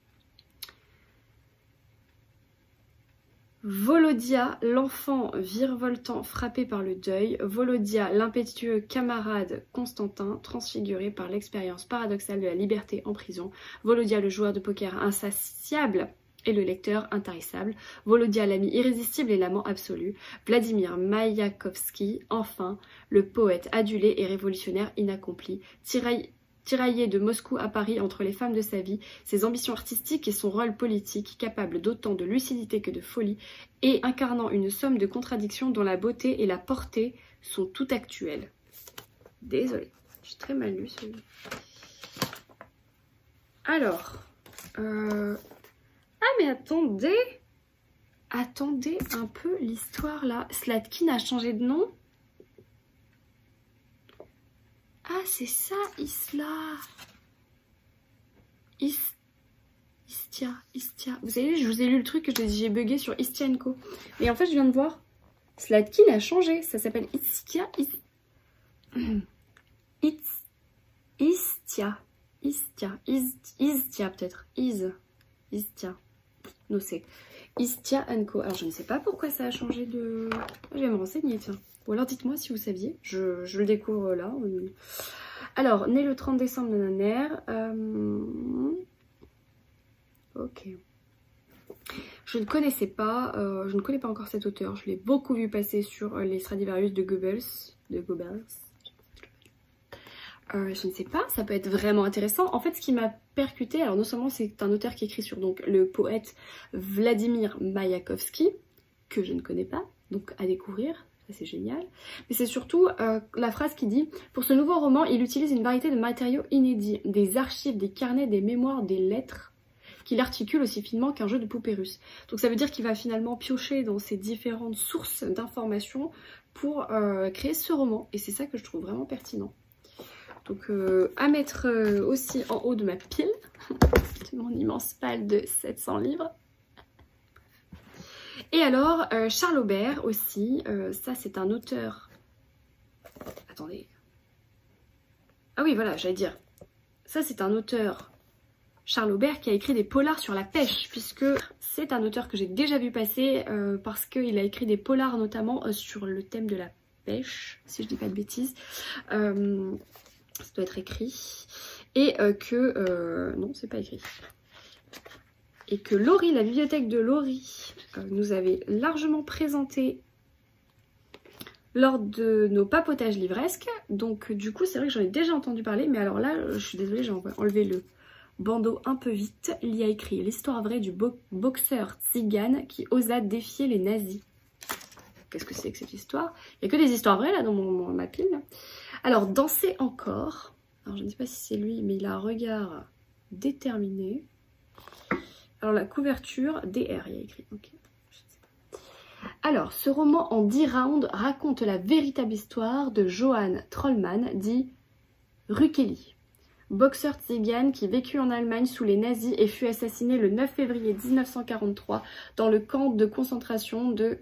Volodia, l'enfant virevoltant frappé par le deuil, Volodia, l'impétueux camarade Constantin, transfiguré par l'expérience paradoxale de la liberté en prison, Volodia, le joueur de poker insatiable et le lecteur intarissable, Volodia, l'ami irrésistible et l'amant absolu, Vladimir Maïakovski, enfin, le poète adulé et révolutionnaire inaccompli, tiraillé Tiraillé de Moscou à Paris entre les femmes de sa vie, ses ambitions artistiques et son rôle politique, capable d'autant de lucidité que de folie, et incarnant une somme de contradictions dont la beauté et la portée sont tout actuelles. Désolée, j'ai très mal lu celui-là. Alors, euh... ah mais attendez, attendez un peu l'histoire là. Slatkin a changé de nom? Ah, c'est ça, Isla. Is... Istia, Istia. Vous savez, je vous ai lu le truc, j'ai bugué sur Istienko. Et en fait, je viens de voir. Slatkin a changé. Ça s'appelle Istia. Is... It's... Istia. Istia. Is... Istia, peut-être. Is. Istia. Non, c'est Istia Co. Alors, je ne sais pas pourquoi ça a changé de... Je vais me renseigner, tiens. Ou alors dites-moi si vous saviez, je, je le découvre là. Alors, né le trente décembre de Nanner. Euh... Ok. Je ne connaissais pas, euh, je ne connais pas encore cet auteur. Je l'ai beaucoup vu passer sur les Stradivarius de Goebbels. De Goebbels. euh, je ne sais pas, ça peut être vraiment intéressant. En fait, ce qui m'a percuté, alors non seulement c'est un auteur qui écrit sur donc le poète Vladimir Mayakovsky, que je ne connais pas, donc à découvrir, ça c'est génial. Mais c'est surtout euh, la phrase qui dit « Pour ce nouveau roman, il utilise une variété de matériaux inédits, des archives, des carnets, des mémoires, des lettres, qu'il articule aussi finement qu'un jeu de poupée russe. » Donc ça veut dire qu'il va finalement piocher dans ces différentes sources d'informations pour euh, créer ce roman. Et c'est ça que je trouve vraiment pertinent. Donc euh, à mettre euh, aussi en haut de ma pile, de mon immense palle de sept cents livres. Et alors, euh, Charles Aubert aussi, euh, ça c'est un auteur... Attendez. Ah oui, voilà, j'allais dire. Ça c'est un auteur, Charles Aubert, qui a écrit des polars sur la pêche, puisque c'est un auteur que j'ai déjà vu passer, euh, parce qu'il a écrit des polars notamment euh, sur le thème de la pêche, si je dis pas de bêtises. Euh, ça doit être écrit. Et euh, que... Euh, non, c'est pas écrit. Et que Laurie, la bibliothèque de Laurie, euh, nous avait largement présenté lors de nos papotages livresques. Donc du coup, c'est vrai que j'en ai déjà entendu parler, mais alors là, je suis désolée, j'ai enlevé le bandeau un peu vite. Il y a écrit l'histoire vraie du bo boxeur tzigane qui osa défier les nazis. Qu'est-ce que c'est que cette histoire? Il n'y a que des histoires vraies là dans mon, mon, ma pile. Alors, Danser encore. Alors, je ne sais pas si c'est lui, mais il a un regard déterminé. Alors, la couverture, D R, il y a écrit. Ok. Alors, ce roman en dix rounds raconte la véritable histoire de Johann Trollmann, dit Rukeli, boxeur tzigane qui vécut en Allemagne sous les nazis et fut assassiné le neuf février mille neuf cent quarante-trois dans le camp de concentration de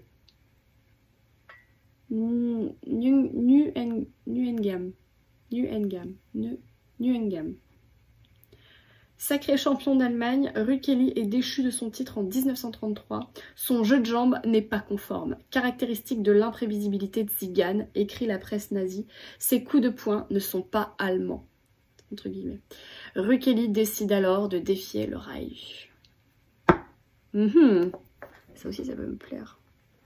Neuengamme. Neuengamme. Neuengamme. Sacré champion d'Allemagne, Rukeli est déchu de son titre en mille neuf cent trente-trois. Son jeu de jambes n'est pas conforme. Caractéristique de l'imprévisibilité tzigane, écrit la presse nazie, ses coups de poing ne sont pas allemands. Entre guillemets. Rukeli décide alors de défier le Reich. Mmh. Ça aussi, ça peut me plaire.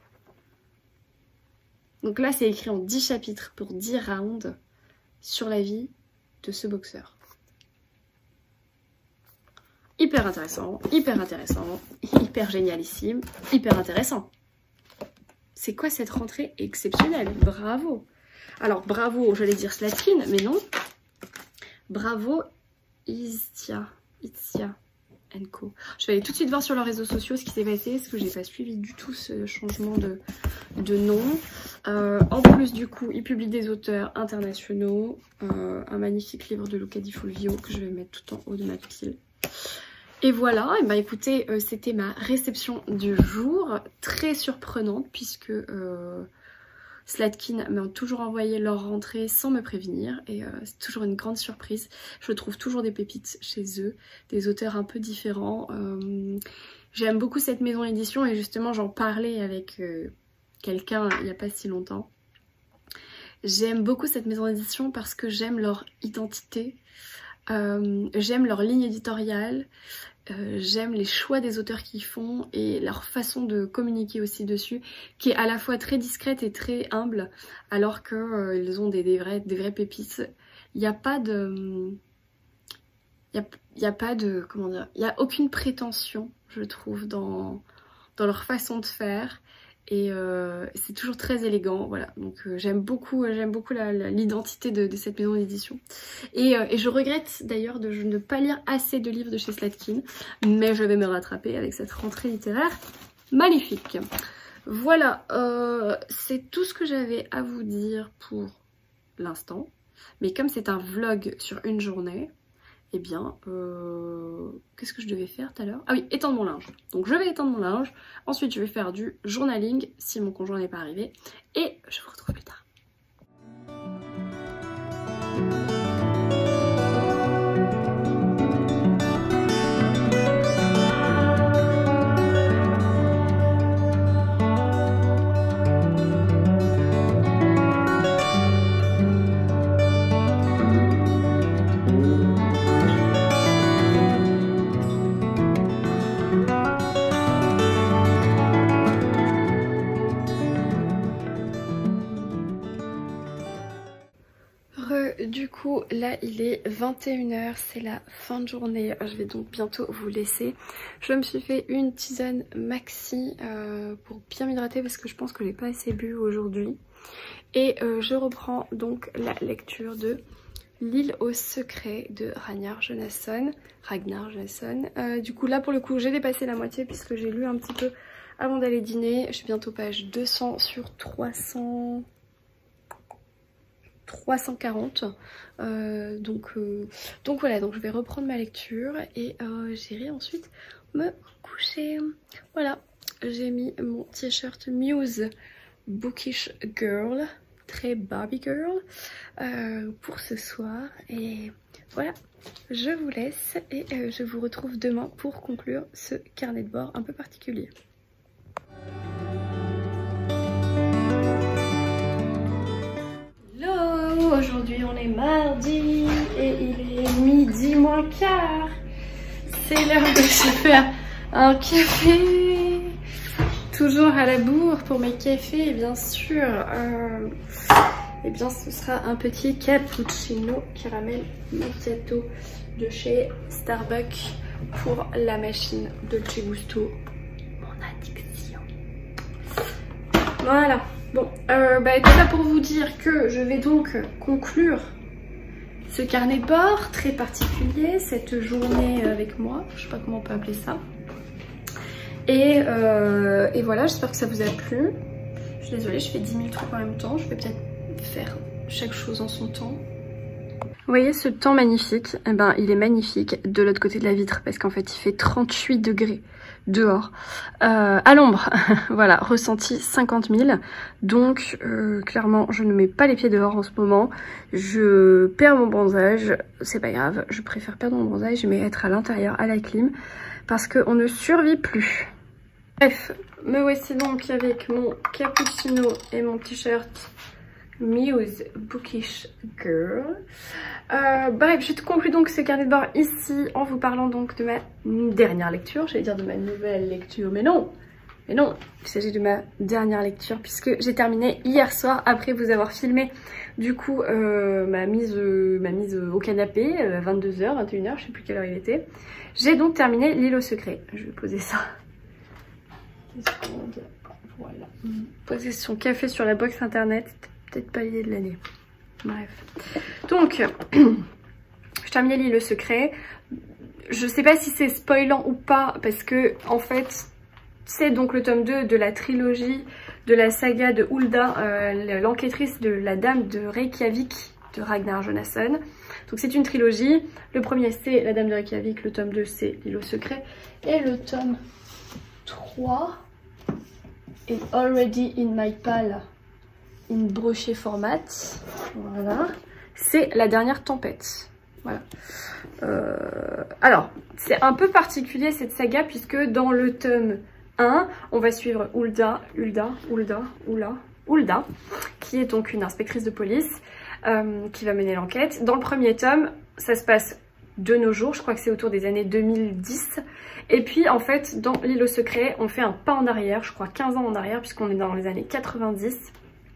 Donc là, c'est écrit en dix chapitres pour dix rounds sur la vie de ce boxeur. Hyper intéressant, hyper intéressant, hyper génialissime, hyper intéressant. C'est quoi cette rentrée exceptionnelle? Bravo. Alors bravo, j'allais dire Slatkin, mais non. Bravo Istia, Istia and Co. Je vais aller tout de suite voir sur leurs réseaux sociaux ce qui s'est passé, parce que j'ai pas suivi du tout ce changement de, de nom. Euh, en plus du coup, ils publient des auteurs internationaux, euh, un magnifique livre de Luca Di Fulvio que je vais mettre tout en haut de ma pile. Et voilà, et bah écoutez, euh, c'était ma réception du jour, très surprenante puisque euh, Slatkin m'a toujours envoyé leur rentrée sans me prévenir et euh, c'est toujours une grande surprise. Je trouve toujours des pépites chez eux, des auteurs un peu différents. Euh, J'aime beaucoup cette maison d'édition et justement j'en parlais avec euh, quelqu'un il n'y a pas si longtemps. J'aime beaucoup cette maison d'édition parce que j'aime leur identité. Euh, j'aime leur ligne éditoriale, euh, j'aime les choix des auteurs qu'ils font et leur façon de communiquer aussi dessus, qui est à la fois très discrète et très humble, alors qu'ils euh, ont des, des, vrais, des vrais pépites. Il n'y a pas de... Il n'y a, a pas de... Comment dire? Il n'y a aucune prétention, je trouve, dans, dans leur façon de faire. Et euh, c'est toujours très élégant, voilà. Donc euh, j'aime beaucoup, euh, j'aime beaucoup l'identité de, de cette maison d'édition. Et, euh, et je regrette d'ailleurs de ne pas lire assez de livres de chez Slatkin, mais je vais me rattraper avec cette rentrée littéraire magnifique. Voilà, euh, c'est tout ce que j'avais à vous dire pour l'instant. Mais comme c'est un vlog sur une journée, eh bien, euh, qu'est-ce que je devais faire tout à l'heure? Ah oui, étendre mon linge. Donc je vais étendre mon linge, ensuite je vais faire du journaling si mon conjoint n'est pas arrivé, et je vous retrouve plus tard. du coup là il est vingt et une heures, c'est la fin de journée, je vais donc bientôt vous laisser. Je me suis fait une tisane maxi euh, pour bien m'hydrater parce que je pense que j'ai pas assez bu aujourd'hui. Et euh, je reprends donc la lecture de L'île aux secrets de Ragnar Jonasson. Ragnar Jonasson. Euh, du coup là pour le coup j'ai dépassé la moitié puisque j'ai lu un petit peu avant d'aller dîner. Je suis bientôt page deux cents sur trois cents... trois cent quarante. Euh, donc, euh, donc voilà, donc je vais reprendre ma lecture et euh, j'irai ensuite me coucher. Voilà, j'ai mis mon t-shirt Muse Bookish Girl, très Barbie Girl, euh, pour ce soir. Et voilà, je vous laisse et euh, je vous retrouve demain pour conclure ce carnet de bord un peu particulier. Hello, aujourd'hui on est mardi et il est midi moins quart. C'est l'heure de se faire un café. Toujours à la bourre pour mes cafés, bien sûr. Euh, et bien ce sera un petit cappuccino caramel macchiato de chez Starbucks pour la machine Dolce Gusto. Mon addiction. Voilà. Bon, euh, bah, tout ça pour vous dire que je vais donc conclure ce carnet de bord très particulier, cette journée avec moi, je sais pas comment on peut appeler ça. Et, euh, et voilà, j'espère que ça vous a plu. Je suis désolée, je fais dix mille trucs en même temps, je vais peut-être faire chaque chose en son temps. Vous voyez ce temps magnifique, eh ben, il est magnifique de l'autre côté de la vitre parce qu'en fait il fait trente-huit degrés dehors, euh, à l'ombre. Voilà, ressenti cinquante mille. Donc euh, clairement je ne mets pas les pieds dehors en ce moment. Je perds mon bronzage, c'est pas grave, je préfère perdre mon bronzage mais être à l'intérieur à la clim parce qu'on ne survit plus. Bref, me voici donc avec mon cappuccino et mon t-shirt Muse Bookish Girl. Euh, bref, je conclue donc ce carnet de bord ici en vous parlant donc de ma dernière lecture. J'allais dire de ma nouvelle lecture, mais non, mais non, il s'agit de ma dernière lecture puisque j'ai terminé hier soir après vous avoir filmé du coup euh, ma mise euh, ma mise au canapé à vingt-deux heures, vingt et une heures, je sais plus quelle heure il était. J'ai donc terminé L'île aux secrets. Je vais poser ça. Voilà. Poser son café sur la box internet. Peut-être pas l'idée de l'année. Bref. Donc, je termine L'île aux secrets. Je sais pas si c'est spoilant ou pas, parce que, en fait, c'est donc le tome deux de la trilogie de la saga de Hulda, euh, l'enquêtrice de la dame de Reykjavik de Ragnar Jonasson. Donc c'est une trilogie. Le premier c'est la dame de Reykjavik, le tome deux c'est L'île aux secrets. Et le tome trois est Already in my pal. In brochet format, voilà, c'est la dernière tempête, voilà. Euh, alors, c'est un peu particulier cette saga puisque dans le tome un, on va suivre Hulda, Hulda, Hulda, Hulda, Hulda, qui est donc une inspectrice de police euh, qui va mener l'enquête. Dans le premier tome, ça se passe de nos jours, je crois que c'est autour des années deux mille dix. Et puis en fait, dans L'île aux secrets, on fait un pas en arrière, je crois quinze ans en arrière puisqu'on est dans les années quatre-vingt-dix.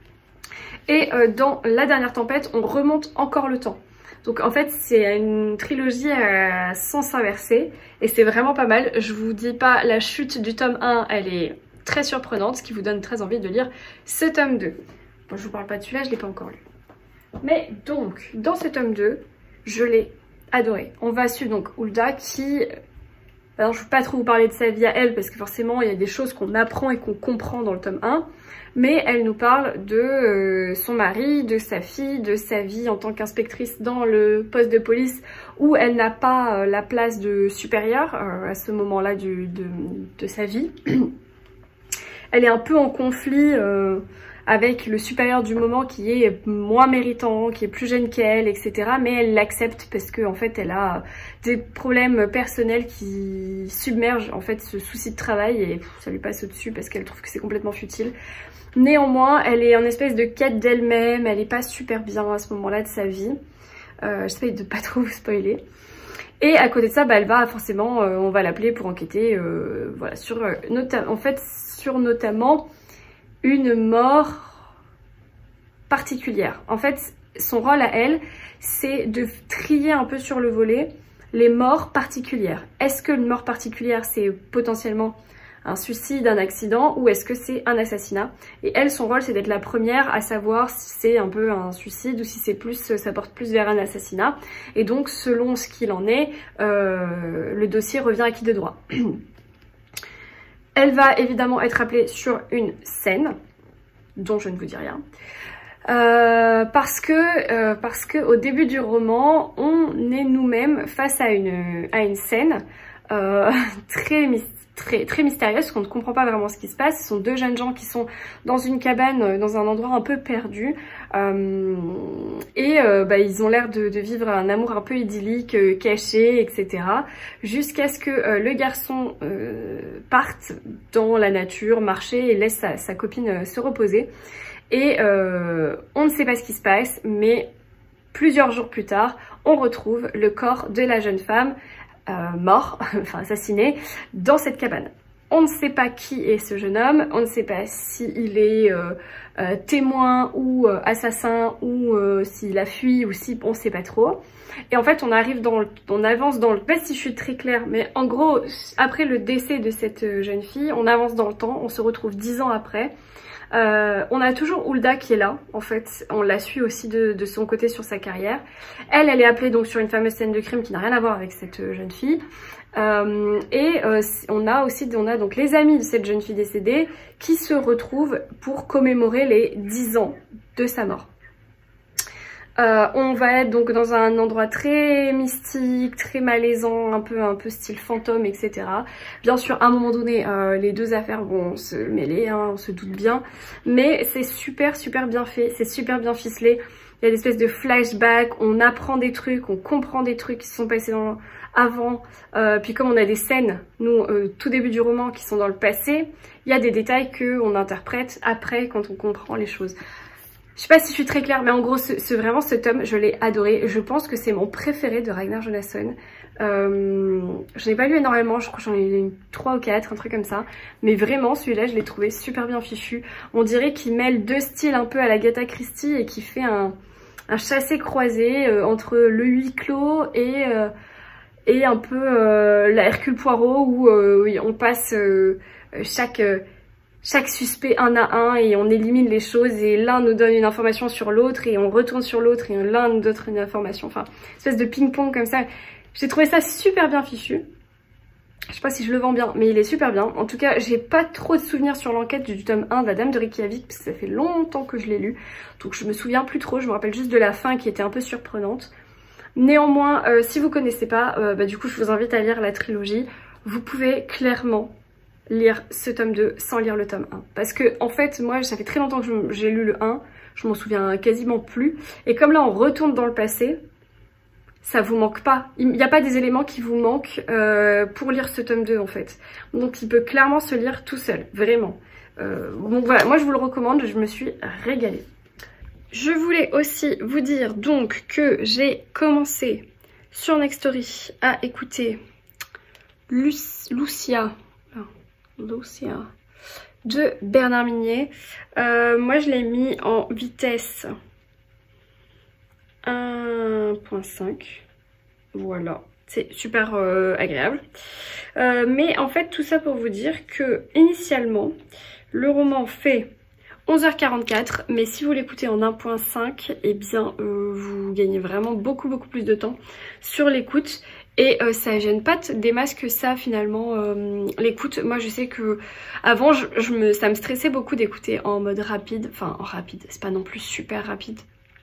Et euh, dans la dernière tempête, on remonte encore le temps. Donc en fait, c'est une trilogie à sens inversé. Et c'est vraiment pas mal. Je vous dis pas, la chute du tome un, elle est très surprenante. Ce qui vous donne très envie de lire ce tome deux. Bon, je vous parle pas de celui-là, je l'ai pas encore lu. Mais donc, dans ce tome deux, je l'ai adoré. On va suivre donc Hulda qui... Alors je ne vais pas trop vous parler de sa vie à elle parce que forcément il y a des choses qu'on apprend et qu'on comprend dans le tome un. Mais elle nous parle de euh, son mari, de sa fille, de sa vie en tant qu'inspectrice dans le poste de police où elle n'a pas euh, la place de supérieure euh, à ce moment-là de, de sa vie. Elle est un peu en conflit euh, avec le supérieur du moment qui est moins méritant, qui est plus jeune qu'elle, et cetera. Mais elle l'accepte parce que en fait elle a des problèmes personnels qui submergent en fait ce souci de travail et pff, ça lui passe au-dessus parce qu'elle trouve que c'est complètement futile. Néanmoins, elle est en espèce de quête d'elle-même, elle est pas super bien à ce moment-là de sa vie. Euh, J'essaie de pas trop vous spoiler. Et à côté de ça, bah, elle va forcément, euh, on va l'appeler pour enquêter, euh, voilà, sur, euh, en fait, sur notamment une mort particulière. En fait, son rôle à elle, c'est de trier un peu sur le volet les morts particulières. Est-ce que une mort particulière, c'est potentiellement un suicide, un accident, ou est-ce que c'est un assassinat? Et elle, son rôle, c'est d'être la première à savoir si c'est un peu un suicide ou si c'est plus, ça porte plus vers un assassinat. Et donc, selon ce qu'il en est, euh, le dossier revient à qui de droit. Elle va évidemment être appelée sur une scène, dont je ne vous dis rien. Euh, parce que euh, parce que au début du roman, on est nous-mêmes face à une à une scène euh, très très très mystérieuse, qu'on ne comprend pas vraiment ce qui se passe. Ce sont deux jeunes gens qui sont dans une cabane, dans un endroit un peu perdu, euh, et euh, bah, ils ont l'air de, de vivre un amour un peu idyllique, euh, caché, et cetera. Jusqu'à ce que euh, le garçon euh, parte dans la nature, marcher et laisse sa, sa copine euh, se reposer. Et euh, on ne sait pas ce qui se passe, mais plusieurs jours plus tard, on retrouve le corps de la jeune femme euh, mort, enfin assassinée, dans cette cabane. On ne sait pas qui est ce jeune homme, on ne sait pas s'il est euh, euh, témoin ou euh, assassin, ou euh, s'il a fui, ou si on ne sait pas trop. Et en fait, on arrive dans le, on avance dans le, je sais pas si je suis très claire, mais en gros, après le décès de cette jeune fille, on avance dans le temps, on se retrouve dix ans après. Euh, on a toujours Hulda qui est là, en fait, on la suit aussi de, de son côté sur sa carrière. Elle, elle est appelée donc sur une fameuse scène de crime qui n'a rien à voir avec cette jeune fille. Euh, et euh, on a aussi on a donc les amis de cette jeune fille décédée qui se retrouvent pour commémorer les dix ans de sa mort. Euh, on va être donc dans un endroit très mystique, très malaisant, un peu un peu style fantôme, et cetera. Bien sûr, à un moment donné, euh, les deux affaires vont se mêler, hein, on se doute bien. Mais c'est super, super bien fait, c'est super bien ficelé. Il y a des espèces de flashbacks, on apprend des trucs, on comprend des trucs qui se sont passés dans, avant. Euh, puis comme on a des scènes, nous, euh, tout début du roman, qui sont dans le passé, il y a des détails qu'on interprète après quand on comprend les choses. Je sais pas si je suis très claire, mais en gros, ce, ce, vraiment ce tome, je l'ai adoré. Je pense que c'est mon préféré de Ragnar Jonasson. Euh, je n'ai pas lu énormément, je crois que j'en ai lu trois ou quatre, un truc comme ça. Mais vraiment, celui-là, je l'ai trouvé super bien fichu. On dirait qu'il mêle deux styles un peu à l'Agatha Christie et qu'il fait un, un chassé-croisé euh, entre le huis clos et, euh, et un peu euh, la Hercule Poirot où euh, oui, on passe euh, chaque... Euh, chaque suspect un à un et on élimine les choses et l'un nous donne une information sur l'autre et on retourne sur l'autre et l'un nous donne une information. Enfin, une espèce de ping-pong comme ça. J'ai trouvé ça super bien fichu. Je sais pas si je le vends bien, mais il est super bien. En tout cas, j'ai pas trop de souvenirs sur l'enquête du tome un de la Dame de Reykjavik parce que ça fait longtemps que je l'ai lu. Donc je me souviens plus trop, je me rappelle juste de la fin qui était un peu surprenante. Néanmoins, euh, si vous connaissez pas, euh, bah, du coup je vous invite à lire la trilogie. Vous pouvez clairement lire ce tome deux sans lire le tome un. Parce que en fait, moi, ça fait très longtemps que j'ai lu le un, je m'en souviens quasiment plus. Et comme là, on retourne dans le passé, ça vous manque pas. Il n'y a pas des éléments qui vous manquent euh, pour lire ce tome deux en fait. Donc il peut clairement se lire tout seul, vraiment. Euh, donc voilà, moi je vous le recommande, je me suis régalée. Je voulais aussi vous dire donc que j'ai commencé sur Nextory à écouter Luc- Lucia. Lucia de Bernard Minet. Euh, moi je l'ai mis en vitesse un point cinq. Voilà, c'est super euh, agréable. Euh, mais en fait tout ça pour vous dire que initialement le roman fait onze heures quarante-quatre, mais si vous l'écoutez en un point cinq, eh bien euh, vous gagnez vraiment beaucoup beaucoup plus de temps sur l'écoute. Et euh, ça gêne pas des masses que ça finalement euh, l'écoute. Moi je sais que avant je, je me, ça me stressait beaucoup d'écouter en mode rapide. Enfin en rapide, c'est pas non plus super rapide.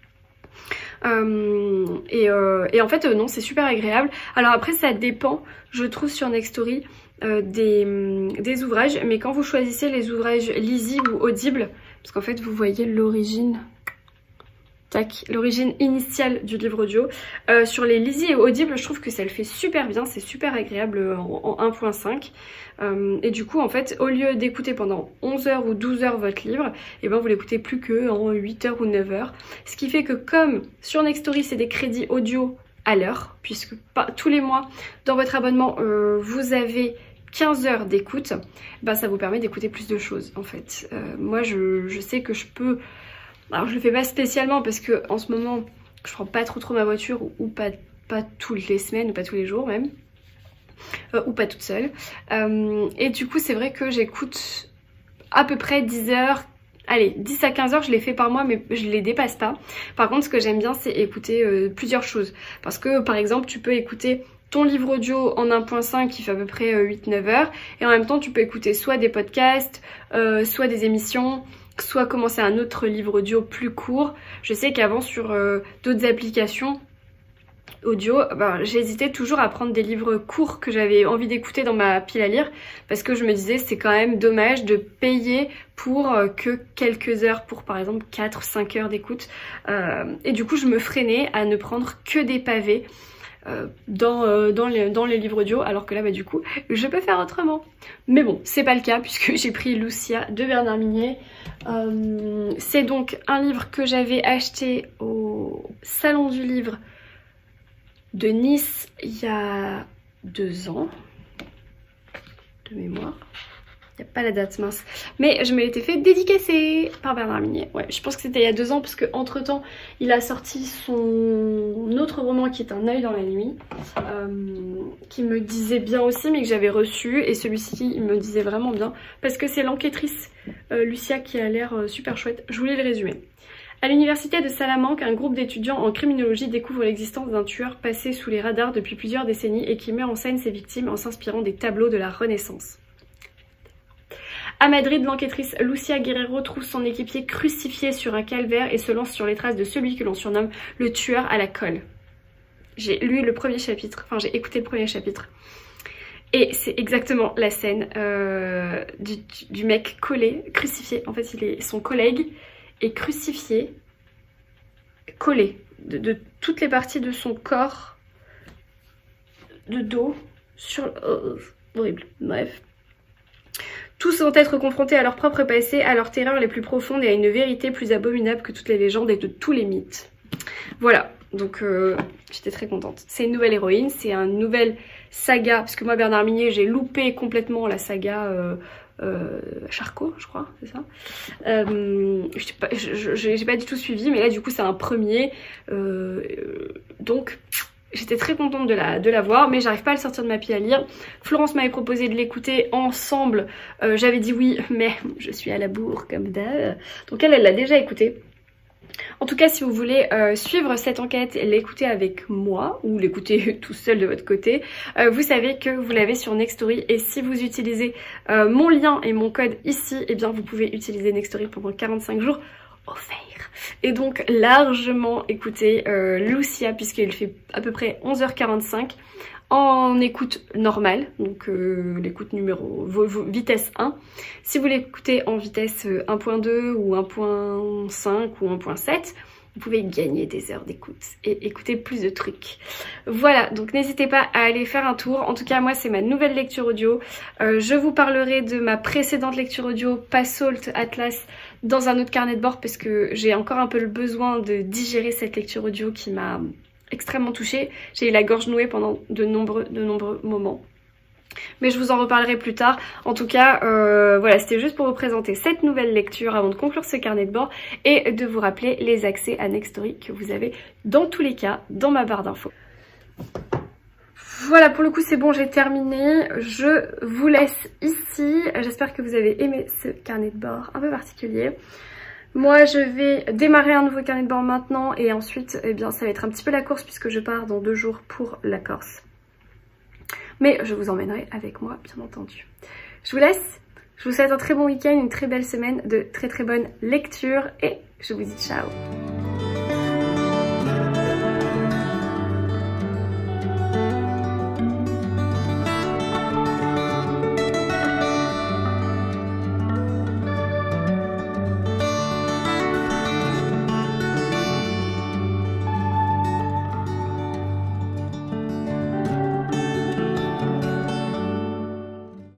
Euh, et, euh, et en fait euh, non, c'est super agréable. Alors après ça dépend, je trouve sur Nextory euh, des, des ouvrages. Mais quand vous choisissez les ouvrages lisibles ou audibles, parce qu'en fait vous voyez l'origine... Tac, l'origine initiale du livre audio. Euh, sur les lisibles et audibles, je trouve que ça le fait super bien, c'est super agréable en, en un point cinq. Euh, et du coup, en fait, au lieu d'écouter pendant onze heures ou douze heures votre livre, et ben vous l'écoutez plus que en huit heures ou neuf heures. Ce qui fait que comme sur Nextory, c'est des crédits audio à l'heure, puisque pas, tous les mois, dans votre abonnement, euh, vous avez quinze heures d'écoute, ben ça vous permet d'écouter plus de choses en fait. Euh, moi, je, je sais que je peux... Alors je le fais pas spécialement parce que en ce moment je prends pas trop trop ma voiture ou, ou pas, pas toutes les semaines ou pas tous les jours même. Euh, ou pas toute seule. Euh, et du coup c'est vrai que j'écoute à peu près dix heures. Allez, dix à quinze heures, je les fais par mois, mais je les dépasse pas. Par contre, ce que j'aime bien, c'est écouter euh, plusieurs choses. Parce que, par exemple, tu peux écouter ton livre audio en un point cinq qui fait à peu près euh, huit neuf heures. Et en même temps, tu peux écouter soit des podcasts, euh, soit des émissions, soit commencer un autre livre audio plus court. Je sais qu'avant, sur euh, d'autres applications audio, ben, j'hésitais toujours à prendre des livres courts que j'avais envie d'écouter dans ma pile à lire parce que je me disais c'est quand même dommage de payer pour euh, que quelques heures, pour par exemple quatre cinq heures d'écoute, euh, et du coup je me freinais à ne prendre que des pavés euh, dans, euh, dans, les, dans les livres audio, alors que là bah du coup je peux faire autrement. Mais bon, c'est pas le cas puisque j'ai pris Lucia de Bernard Minet. Euh, c'est donc un livre que j'avais acheté au Salon du Livre de Nice il y a deux ans de mémoire. Il n'y a pas la date, mince. Mais je me l'étais fait dédicacer par Bernard Minet. Ouais, je pense que c'était il y a deux ans parce qu'entre temps il a sorti son autre roman qui est Un œil dans la nuit, euh, qui me disait bien aussi mais que j'avais reçu, et celui-ci il me disait vraiment bien parce que c'est l'enquêtrice euh, Lucia qui a l'air euh, super chouette. Je voulais le résumer. À l'université de Salamanque, un groupe d'étudiants en criminologie découvre l'existence d'un tueur passé sous les radars depuis plusieurs décennies et qui met en scène ses victimes en s'inspirant des tableaux de la Renaissance. À Madrid, l'enquêtrice Lucia Guerrero trouve son équipier crucifié sur un calvaire et se lance sur les traces de celui que l'on surnomme le tueur à la colle. J'ai lu le premier chapitre, enfin j'ai écouté le premier chapitre. Et c'est exactement la scène euh, du, du mec collé, crucifié. En fait, il est son collègue est crucifié, collé de, de toutes les parties de son corps, de dos, sur... Oh, horrible, bref. Tous vont être confrontés à leur propre passé, à leurs terreurs les plus profondes et à une vérité plus abominable que toutes les légendes et de tous les mythes. Voilà, donc euh, j'étais très contente. C'est une nouvelle héroïne, c'est une nouvelle saga, parce que moi Bernard Minet, j'ai loupé complètement la saga... Euh, Euh, Charcot, je crois, c'est ça. Euh, j'ai pas du tout suivi, mais là du coup c'est un premier, euh, donc j'étais très contente de la, de la voir, mais j'arrive pas à le sortir de ma pile à lire. Florence m'avait proposé de l'écouter ensemble, euh, j'avais dit oui, mais je suis à la bourre comme d'hab, donc elle, elle l'a déjà écouté. En tout cas, si vous voulez euh, suivre cette enquête et l'écouter avec moi ou l'écouter tout seul de votre côté, euh, vous savez que vous l'avez sur Nextory, et si vous utilisez euh, mon lien et mon code ici, eh bien vous pouvez utiliser Nextory pendant quarante-cinq jours offert. Et donc largement écouter euh, Lucia, puisqu'il fait à peu près onze heures quarante-cinq en écoute normale, donc euh, l'écoute numéro vitesse un. Si vous l'écoutez en vitesse un point deux ou un point cinq ou un point sept, vous pouvez gagner des heures d'écoute et écouter plus de trucs. Voilà, donc n'hésitez pas à aller faire un tour. En tout cas, moi, c'est ma nouvelle lecture audio. Euh, je vous parlerai de ma précédente lecture audio, Passault Atlas, dans un autre carnet de bord, parce que j'ai encore un peu le besoin de digérer cette lecture audio qui m'a extrêmement touchée. J'ai eu la gorge nouée pendant de nombreux, de nombreux moments. Mais je vous en reparlerai plus tard. En tout cas, euh, voilà, c'était juste pour vous présenter cette nouvelle lecture avant de conclure ce carnet de bord et de vous rappeler les accès à Nextory que vous avez dans tous les cas dans ma barre d'infos. Voilà, pour le coup c'est bon, j'ai terminé. Je vous laisse ici. J'espère que vous avez aimé ce carnet de bord un peu particulier. Moi je vais démarrer un nouveau carnet de bord maintenant et ensuite eh bien, ça va être un petit peu la course puisque je pars dans deux jours pour la Corse. Mais je vous emmènerai avec moi bien entendu. Je vous laisse, je vous souhaite un très bon week-end, une très belle semaine, de très très bonnes lectures et je vous dis ciao.